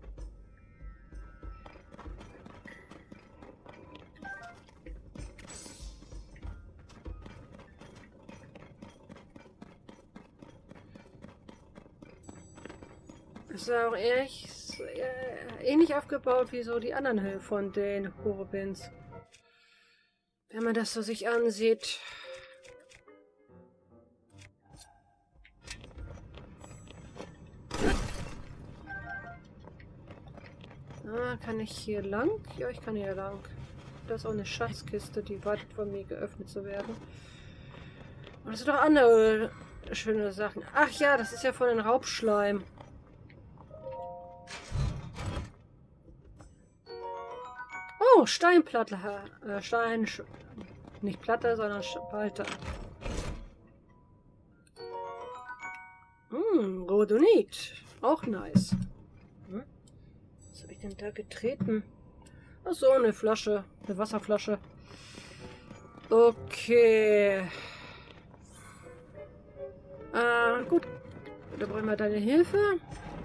Ist auch ehrlich, äh, ähnlich aufgebaut wie so die anderen Höhe von den Horobins. Wenn man das so sich ansieht. Ah, kann ich hier lang? Ja, ich kann hier lang. Da ist auch eine Schatzkiste, die wartet von mir geöffnet zu werden. Und das sind doch andere schöne Sachen. Ach ja, das ist ja von den Raubschleim. Oh, Steinplatte. Äh, Stein... Nicht Platte, sondern Spalter. Hm, Rhodonit. Auch nice. Hm? Was habe ich denn da getreten? Ach so, eine Flasche. Eine Wasserflasche. Okay. Äh, gut. Da brauchen wir deine Hilfe.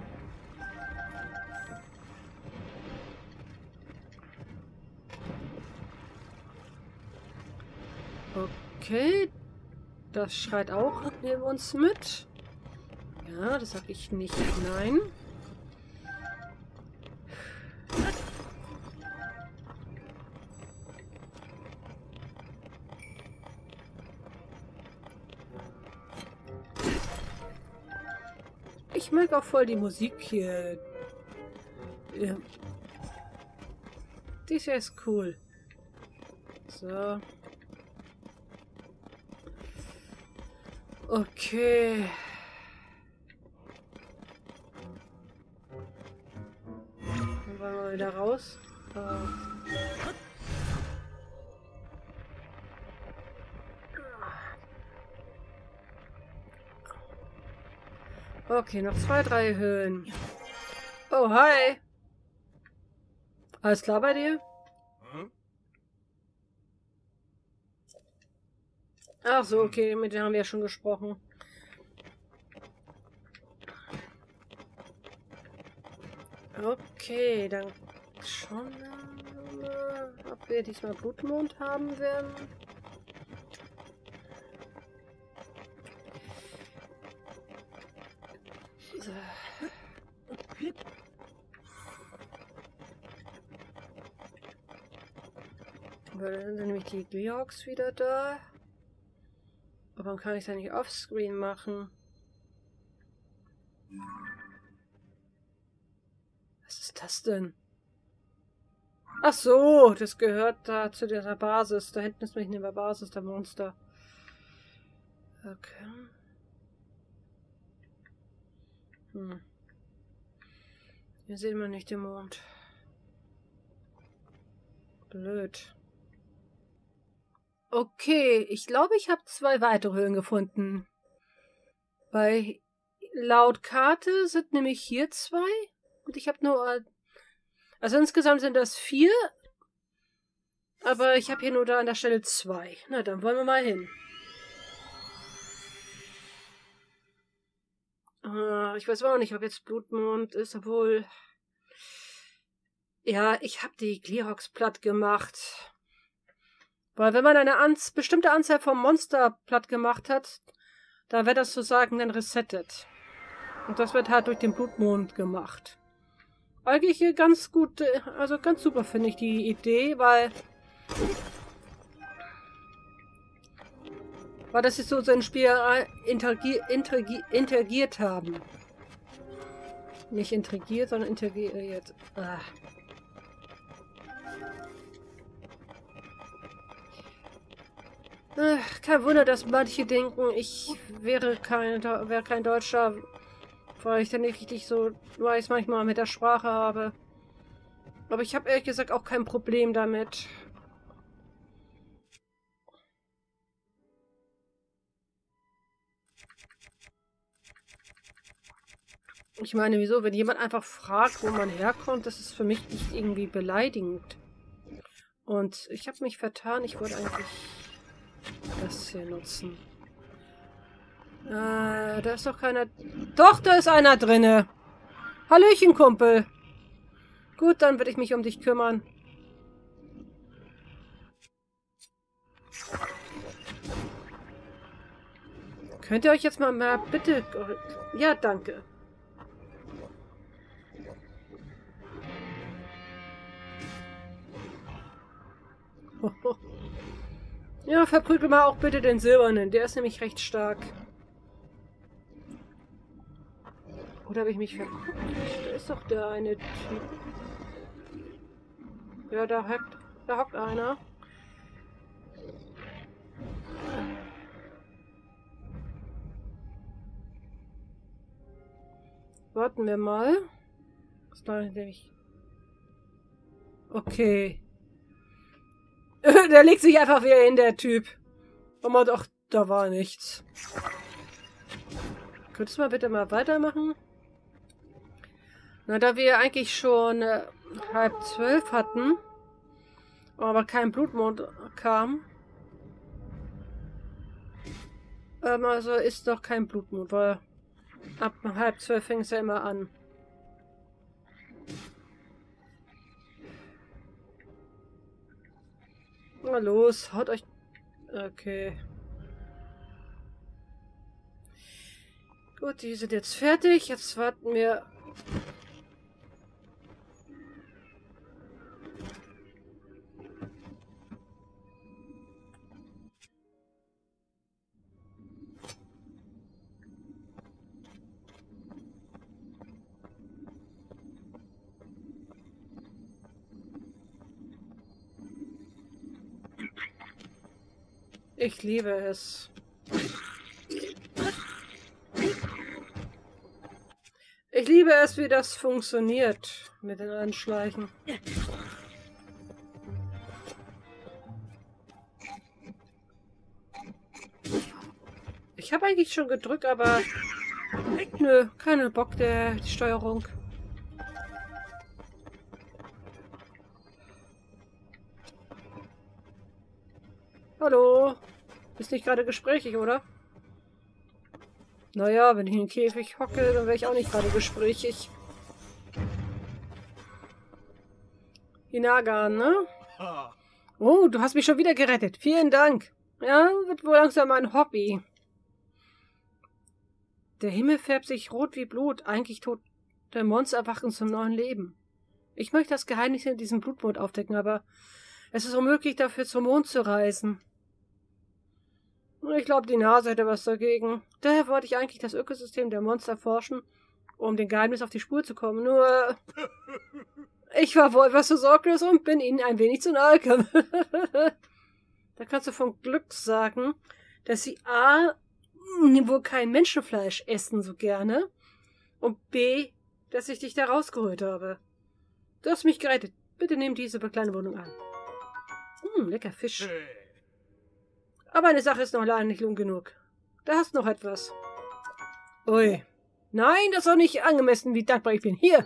Okay, das schreit auch neben uns mit. Ja, das sag ich nicht. Nein. Ich mag auch voll die Musik hier. Ja. Die ist ja cool. So. Okay. Dann wollen wir wieder raus. Uh. Okay, noch zwei, drei Höhen. Oh, hi. Alles klar bei dir? Ach so, okay, mit denen haben wir ja schon gesprochen. Okay, dann schauen wir mal, ob wir diesmal Blutmond haben werden. So. Weil dann sind nämlich die Gleehogs wieder da. Aber warum kann ich das nicht offscreen machen? Was ist das denn? Ach so, das gehört da zu dieser Basis. Da hinten ist nämlich eine Basis, der Monster. Okay. Hm. Hier sehen wir nicht den Mond. Blöd. Okay, ich glaube, ich habe zwei weitere Höhlen gefunden. Bei laut Karte sind nämlich hier zwei. Und ich habe nur... Also insgesamt sind das vier. Aber ich habe hier nur da an der Stelle zwei. Na, dann wollen wir mal hin. Uh, ich weiß auch nicht, ob jetzt Blutmond ist, obwohl... Ja, ich habe die Gleehogs platt gemacht. Weil wenn man eine Anz bestimmte Anzahl vom Monster platt gemacht hat, dann wird das sozusagen dann resettet. Und das wird halt durch den Blutmond gemacht. Eigentlich hier ganz gut, also ganz super finde ich die Idee, weil... Weil das ist so ein Spiel interagi interagi interagiert haben. Nicht intrigiert, sondern interagiert. Ah. Ach, kein Wunder, dass manche denken, ich wäre kein, wäre kein Deutscher, weil ich dann nicht richtig so weiß manchmal mit der Sprache habe. Aber ich habe ehrlich gesagt auch kein Problem damit. Ich meine, wieso? Wenn jemand einfach fragt, wo man herkommt, das ist für mich nicht irgendwie beleidigend. Und ich habe mich vertan. Ich wollte eigentlich das hier nutzen. Äh, da ist doch keiner... Doch, da ist einer drinne. Hallöchen, Kumpel. Gut, dann werde ich mich um dich kümmern. Könnt ihr euch jetzt mal mehr bitte... Ja, danke. Ja, verprügel mal auch bitte den Silbernen. Der ist nämlich recht stark. Oder habe ich mich verguckt? Da ist doch der eine Typ. Ja, da hockt, da hockt einer. Warten wir mal. Was da nämlich? Okay. Der legt sich einfach wieder hin, der Typ. Und man doch, da war nichts. Könntest du mal bitte mal weitermachen? Na, da wir eigentlich schon äh, halb zwölf hatten, aber kein Blutmond kam, ähm, also ist noch kein Blutmond, weil ab halb zwölf fängt es ja immer an. Na los, haut euch... Okay. Gut, die sind jetzt fertig. Jetzt warten wir... Ich liebe es. Ich liebe es, wie das funktioniert mit den Anschleichen. Ich habe eigentlich schon gedrückt, aber nö, keine Bock der die Steuerung. Hallo? Bist nicht gerade gesprächig, oder? Naja, wenn ich in den Käfig hocke, dann wäre ich auch nicht gerade gesprächig. Hinagan, ne? Oh, du hast mich schon wieder gerettet. Vielen Dank. Ja, wird wohl langsam mein Hobby. Der Himmel färbt sich rot wie Blut. Eigentlich tote Monster erwachen zum neuen Leben. Ich möchte das Geheimnis in diesem Blutmond aufdecken, aber Es ist unmöglich, dafür zum Mond zu reisen. Ich glaube, die Nase hätte was dagegen. Daher wollte ich eigentlich das Ökosystem der Monster forschen, um dem Geheimnis auf die Spur zu kommen. Nur, ich war wohl etwas zu sorglos und bin ihnen ein wenig zu nahe gekommen. Da kannst du von Glück sagen, dass sie A, wohl kein Menschenfleisch essen so gerne und B, dass ich dich da rausgeholt habe. Du hast mich gerettet. Bitte nimm diese kleine Wohnung an. Hm, lecker Fisch. Aber eine Sache ist noch leider nicht ungenug. Da hast noch etwas. Ui. Nein, das ist doch nicht angemessen, wie dankbar ich bin. Hier.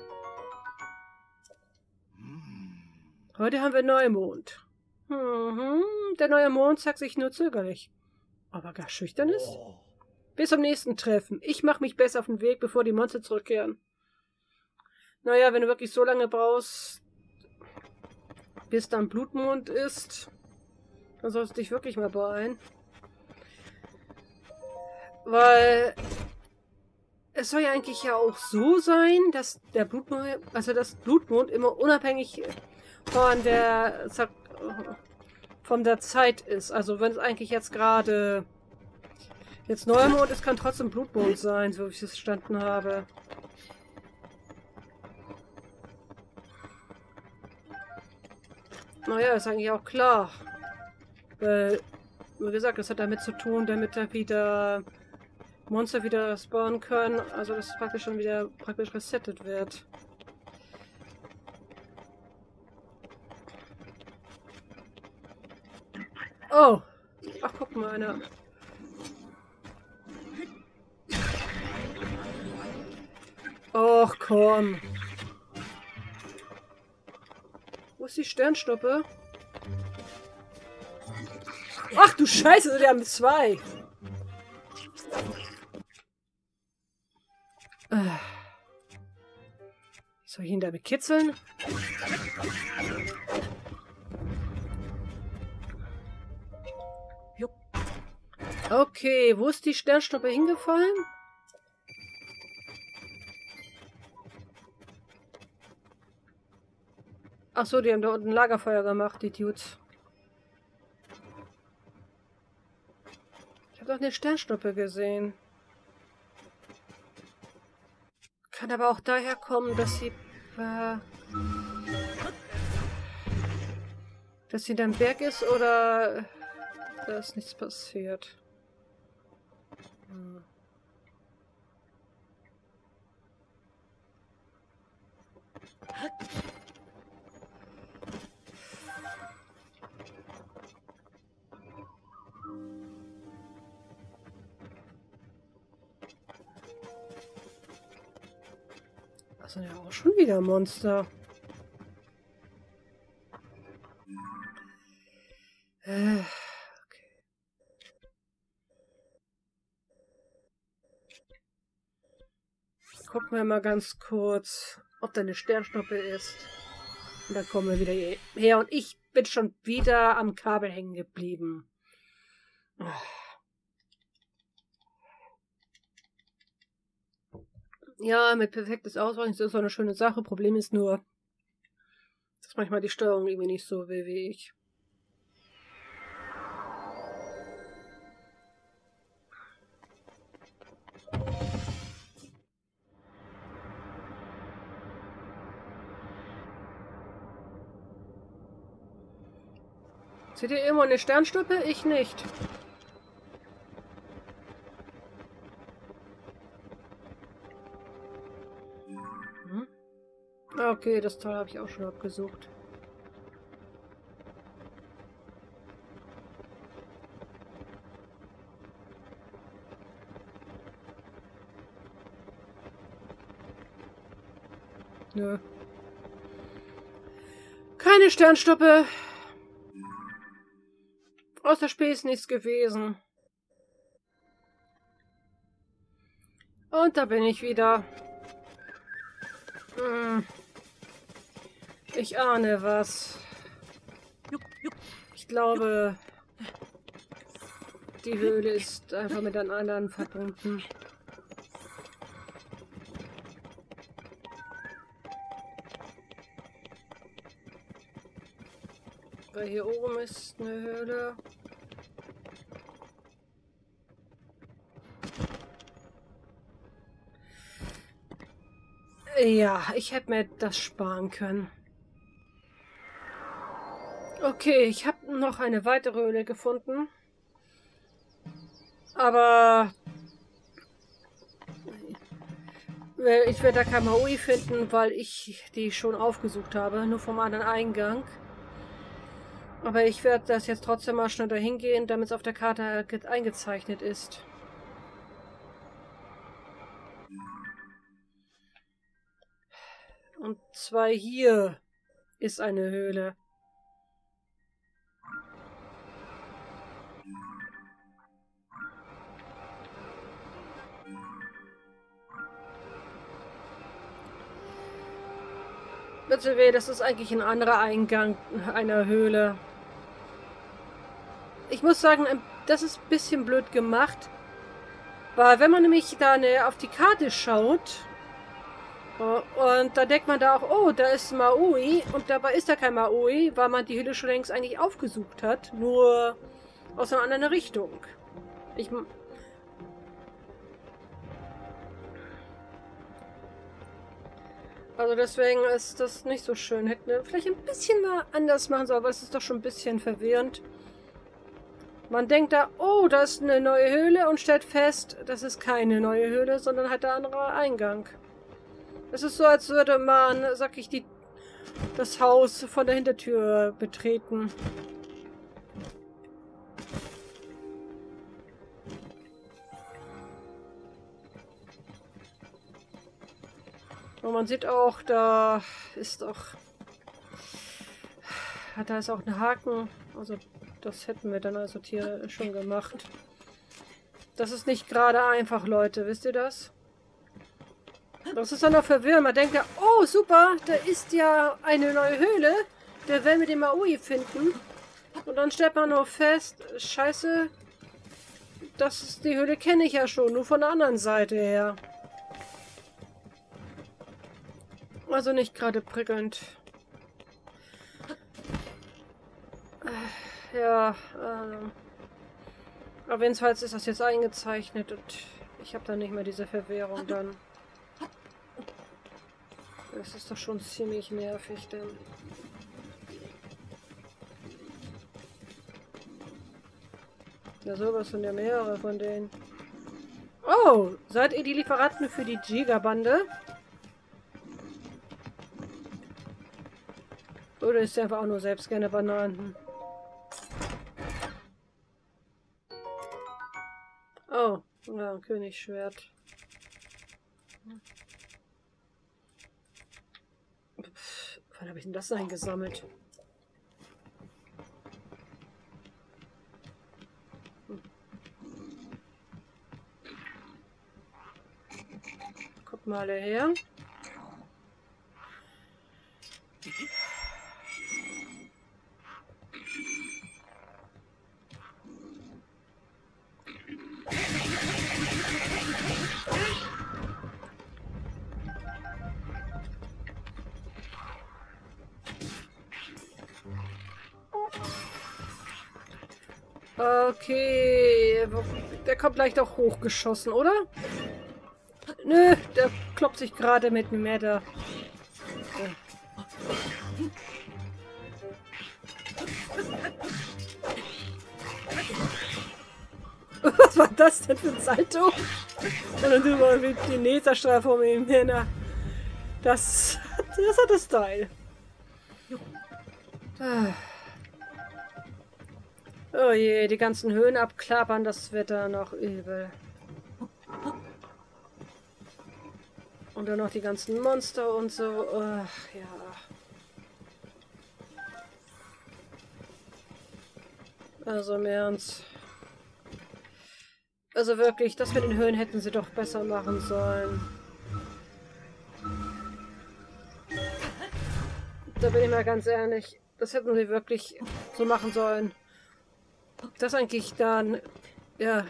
Heute haben wir Neumond. Mhm, der neue Mond zeigt sich nur zögerlich. Aber gar schüchtern ist. Bis zum nächsten Treffen. Ich mache mich besser auf den Weg, bevor die Monster zurückkehren. Naja, wenn du wirklich so lange brauchst, bis dann Blutmond ist, dann sollst du dich wirklich mal beeilen. Weil es soll ja eigentlich ja auch so sein, dass der Blutmond, also das Blutmond immer unabhängig von der von der Zeit ist. Also wenn es eigentlich jetzt gerade jetzt Neumond ist, kann trotzdem Blutmond sein, so wie ich es verstanden habe. Naja, ist eigentlich auch klar. Weil, wie gesagt, das hat damit zu tun, damit da wieder Monster wieder spawnen können. Also, dass es praktisch schon wieder praktisch resettet wird. Oh! Ach, guck mal, einer. Och, komm. Wo ist die Sternschnuppe? Ach du Scheiße, wir haben zwei. Soll ich ihn damit kitzeln? Okay, wo ist die Sternschnuppe hingefallen? Ach so, die haben da unten Lagerfeuer gemacht, die Dudes. Ich habe doch eine Sternschnuppe gesehen. Kann aber auch daher kommen, dass sie... Äh, dass sie hinterm Berg ist oder... da ist nichts passiert. Hm. Das sind ja auch schon wieder Monster. Äh, okay. Gucken wir mal ganz kurz, ob da eine Sternschnuppe ist. Und dann kommen wir wieder her. Und ich bin schon wieder am Kabel hängen geblieben. Ja, mit perfektes Ausweichen ist das so eine schöne Sache. Problem ist nur, dass manchmal die Steuerung irgendwie nicht so will wie ich. Seht ihr immer eine Sternschnuppe? Ich nicht. Hm? Okay, das Teil habe ich auch schon abgesucht. Nö. Keine Sternschnuppe. Aus der Spee ist nichts gewesen. Und da bin ich wieder. Hm. Ich ahne was. Ich glaube, die Höhle ist einfach mit einem anderen verbunden. Weil hier oben ist eine Höhle. Ja, ich hätte mir das sparen können. Okay, ich habe noch eine weitere Höhle gefunden. Aber ich werde da kein Maui finden, weil ich die schon aufgesucht habe, nur vom anderen Eingang. Aber ich werde das jetzt trotzdem mal schnell dahin gehen, damit es auf der Karte eingezeichnet ist. Und zwar hier ist eine Höhle. Bitte weh, das ist eigentlich ein anderer Eingang einer Höhle. Ich muss sagen, das ist ein bisschen blöd gemacht. Weil wenn man nämlich da ne, auf die Karte schaut und da denkt man da auch, oh, da ist Maui und dabei ist da kein Maui, weil man die Höhle schon längst eigentlich aufgesucht hat, nur aus einer anderen Richtung. Ich... Also deswegen ist das nicht so schön. Hätten wir vielleicht ein bisschen mal anders machen sollen, aber es ist doch schon ein bisschen verwirrend. Man denkt da, oh, da ist eine neue Höhle und stellt fest, das ist keine neue Höhle, sondern halt der andere Eingang. Es ist so, als würde man, sag ich, die, das Haus von der Hintertür betreten. Und man sieht auch, da ist auch... Da ist auch ein Haken. Also das hätten wir dann also hier schon gemacht. Das ist nicht gerade einfach, Leute. Wisst ihr das? Das ist dann noch verwirrend. Man denkt ja, oh super, da ist ja eine neue Höhle. Da werden wir den Maui finden. Und dann stellt man nur fest, scheiße, das ist, die Höhle kenne ich ja schon, nur von der anderen Seite her. Also nicht gerade prickelnd. Ja, ähm. Aber jedenfalls ist das jetzt eingezeichnet und ich habe dann nicht mehr diese Verwirrung dann. Das ist doch schon ziemlich nervig dann. Ja, sowas sind ja mehrere von denen. Oh, seid ihr die Lieferanten für die Giga-Bande? Oder ist er einfach auch nur selbst gerne Bananen? Oh, ja, Königsschwert. Pff, wann habe ich denn das eingesammelt? Hm. Guck mal her. Okay, der kommt gleich doch hochgeschossen, oder? Nö, der kloppt sich gerade mit dem Messer. Was war das denn für ein Salto? Und dann tun wir die Laserstrahl vor mir hin. Das, das hat das Style. Oh je, die ganzen Höhen abklappern, das wird dann noch übel. Und dann noch die ganzen Monster und so. Ach, ja. Also im Ernst. Also wirklich, das mit den Höhen hätten sie doch besser machen sollen. Da bin ich mal ganz ehrlich. Das hätten sie wirklich so machen sollen. Dass eigentlich dann, ja,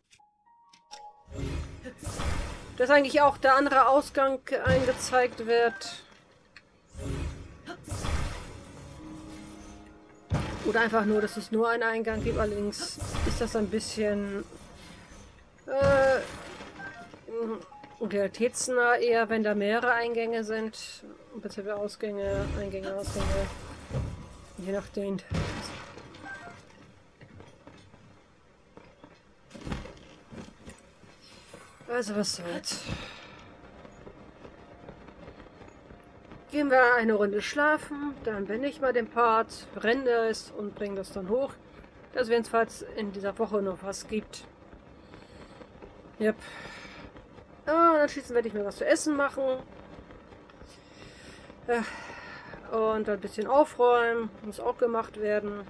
dass eigentlich auch der andere Ausgang eingezeigt wird. Oder einfach nur, dass es nur einen Eingang gibt. Allerdings ist das ein bisschen äh, realitätsnah eher, wenn da mehrere Eingänge sind. Beziehungsweise Ausgänge, Eingänge, Ausgänge. Je nachdem. Also was soll's. Gehen wir eine Runde schlafen, dann bin ich mal den Part, rende es und bringe das dann hoch, dass wenn es falls in dieser Woche noch was gibt. Yep. Ah, anschließend werde ich mir was zu essen machen. Ja. Und ein bisschen aufräumen, muss auch gemacht werden.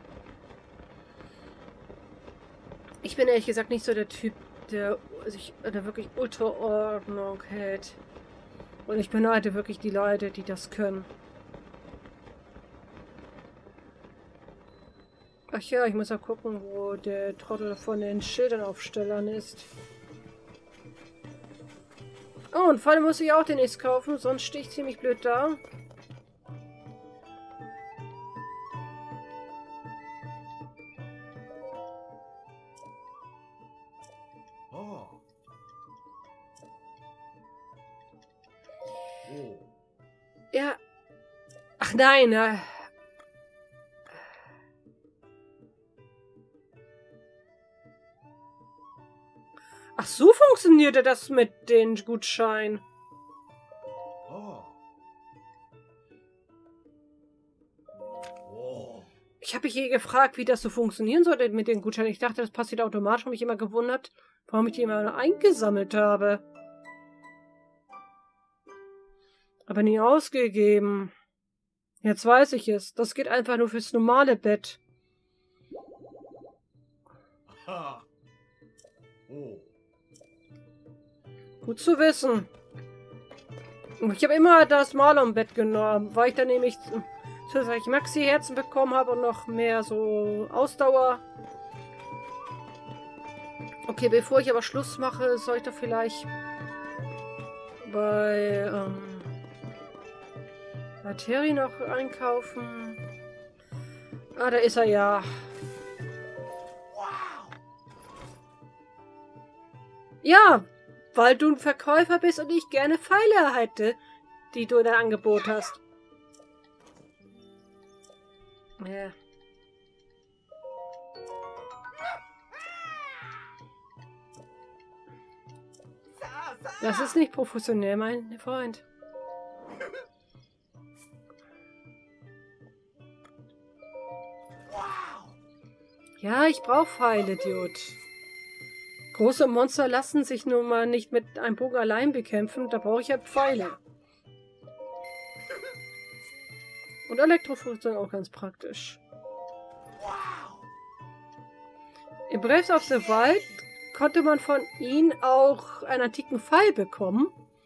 Ich bin ehrlich gesagt nicht so der Typ, der sich der wirklich Ultraordnung hält. Und ich beneide wirklich die Leute, die das können. Ach ja, ich muss ja gucken, wo der Trottel von den Schildern-Aufstellern ist. Oh, und Pfeile muss ich auch demnächst kaufen, sonst stehe ich ziemlich blöd da. Oh. Oh. Ja. Ach nein, äh. Ach, so funktionierte das mit den Gutscheinen. Oh. Oh. Ich habe mich je gefragt, wie das so funktionieren sollte mit den Gutscheinen. Ich dachte, das passiert automatisch. Habe mich immer gewundert, warum ich die immer eingesammelt habe. Aber nie ausgegeben. Jetzt weiß ich es. Das geht einfach nur fürs normale Bett. Aha. Oh. Gut zu wissen. Ich habe immer das Marlon-Bett genommen, weil ich dann nämlich zusätzlich Maxi-Herzen bekommen habe und noch mehr so Ausdauer. Okay, bevor ich aber Schluss mache, soll ich doch vielleicht bei, ähm, bei Terry noch einkaufen. Ah, da ist er ja. Ja, weil du ein Verkäufer bist und ich gerne Pfeile hätte, die du in dein Angebot hast. Ja. Das ist nicht professionell, mein Freund. Ja, ich brauche Pfeile, Dude. Große Monster lassen sich nun mal nicht mit einem Bogen allein bekämpfen. Da brauche ich ja Pfeile. Und Elektrofrucht sind auch ganz praktisch. In Breath of the Wild konnte man von ihnen auch einen antiken Pfeil bekommen.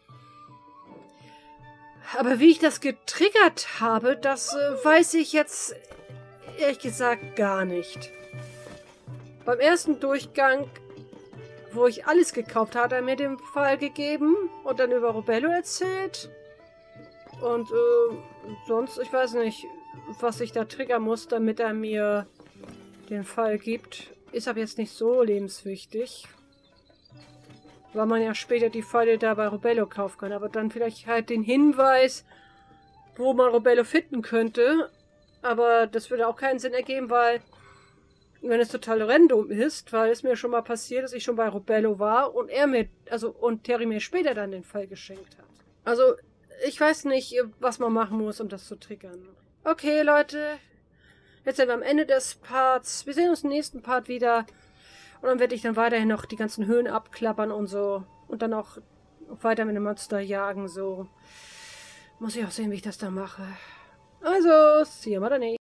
Aber wie ich das getriggert habe, das äh, weiß ich jetzt ehrlich gesagt gar nicht. Beim ersten Durchgang, wo ich alles gekauft habe, hat er mir den Pfeil gegeben und dann über Robello erzählt. Und äh, sonst, ich weiß nicht, was ich da triggern muss, damit er mir den Pfeil gibt. Ist aber jetzt nicht so lebenswichtig. Weil man ja später die Pfeile da bei Robello kaufen kann. Aber dann vielleicht halt den Hinweis, wo man Robello finden könnte. Aber das würde auch keinen Sinn ergeben, weil wenn es total random ist, weil es mir schon mal passiert, dass ich schon bei Robello war und er mir, also und Terry mir später dann den Pfeil geschenkt hat. Also, ich weiß nicht, was man machen muss, um das zu triggern. Okay, Leute. Jetzt sind wir am Ende des Parts. Wir sehen uns im nächsten Part wieder. Und dann werde ich dann weiterhin noch die ganzen Höhen abklappern und so. Und dann auch weiter mit dem Monster jagen, so. Muss ich auch sehen, wie ich das da mache. Also, see you mal daneben.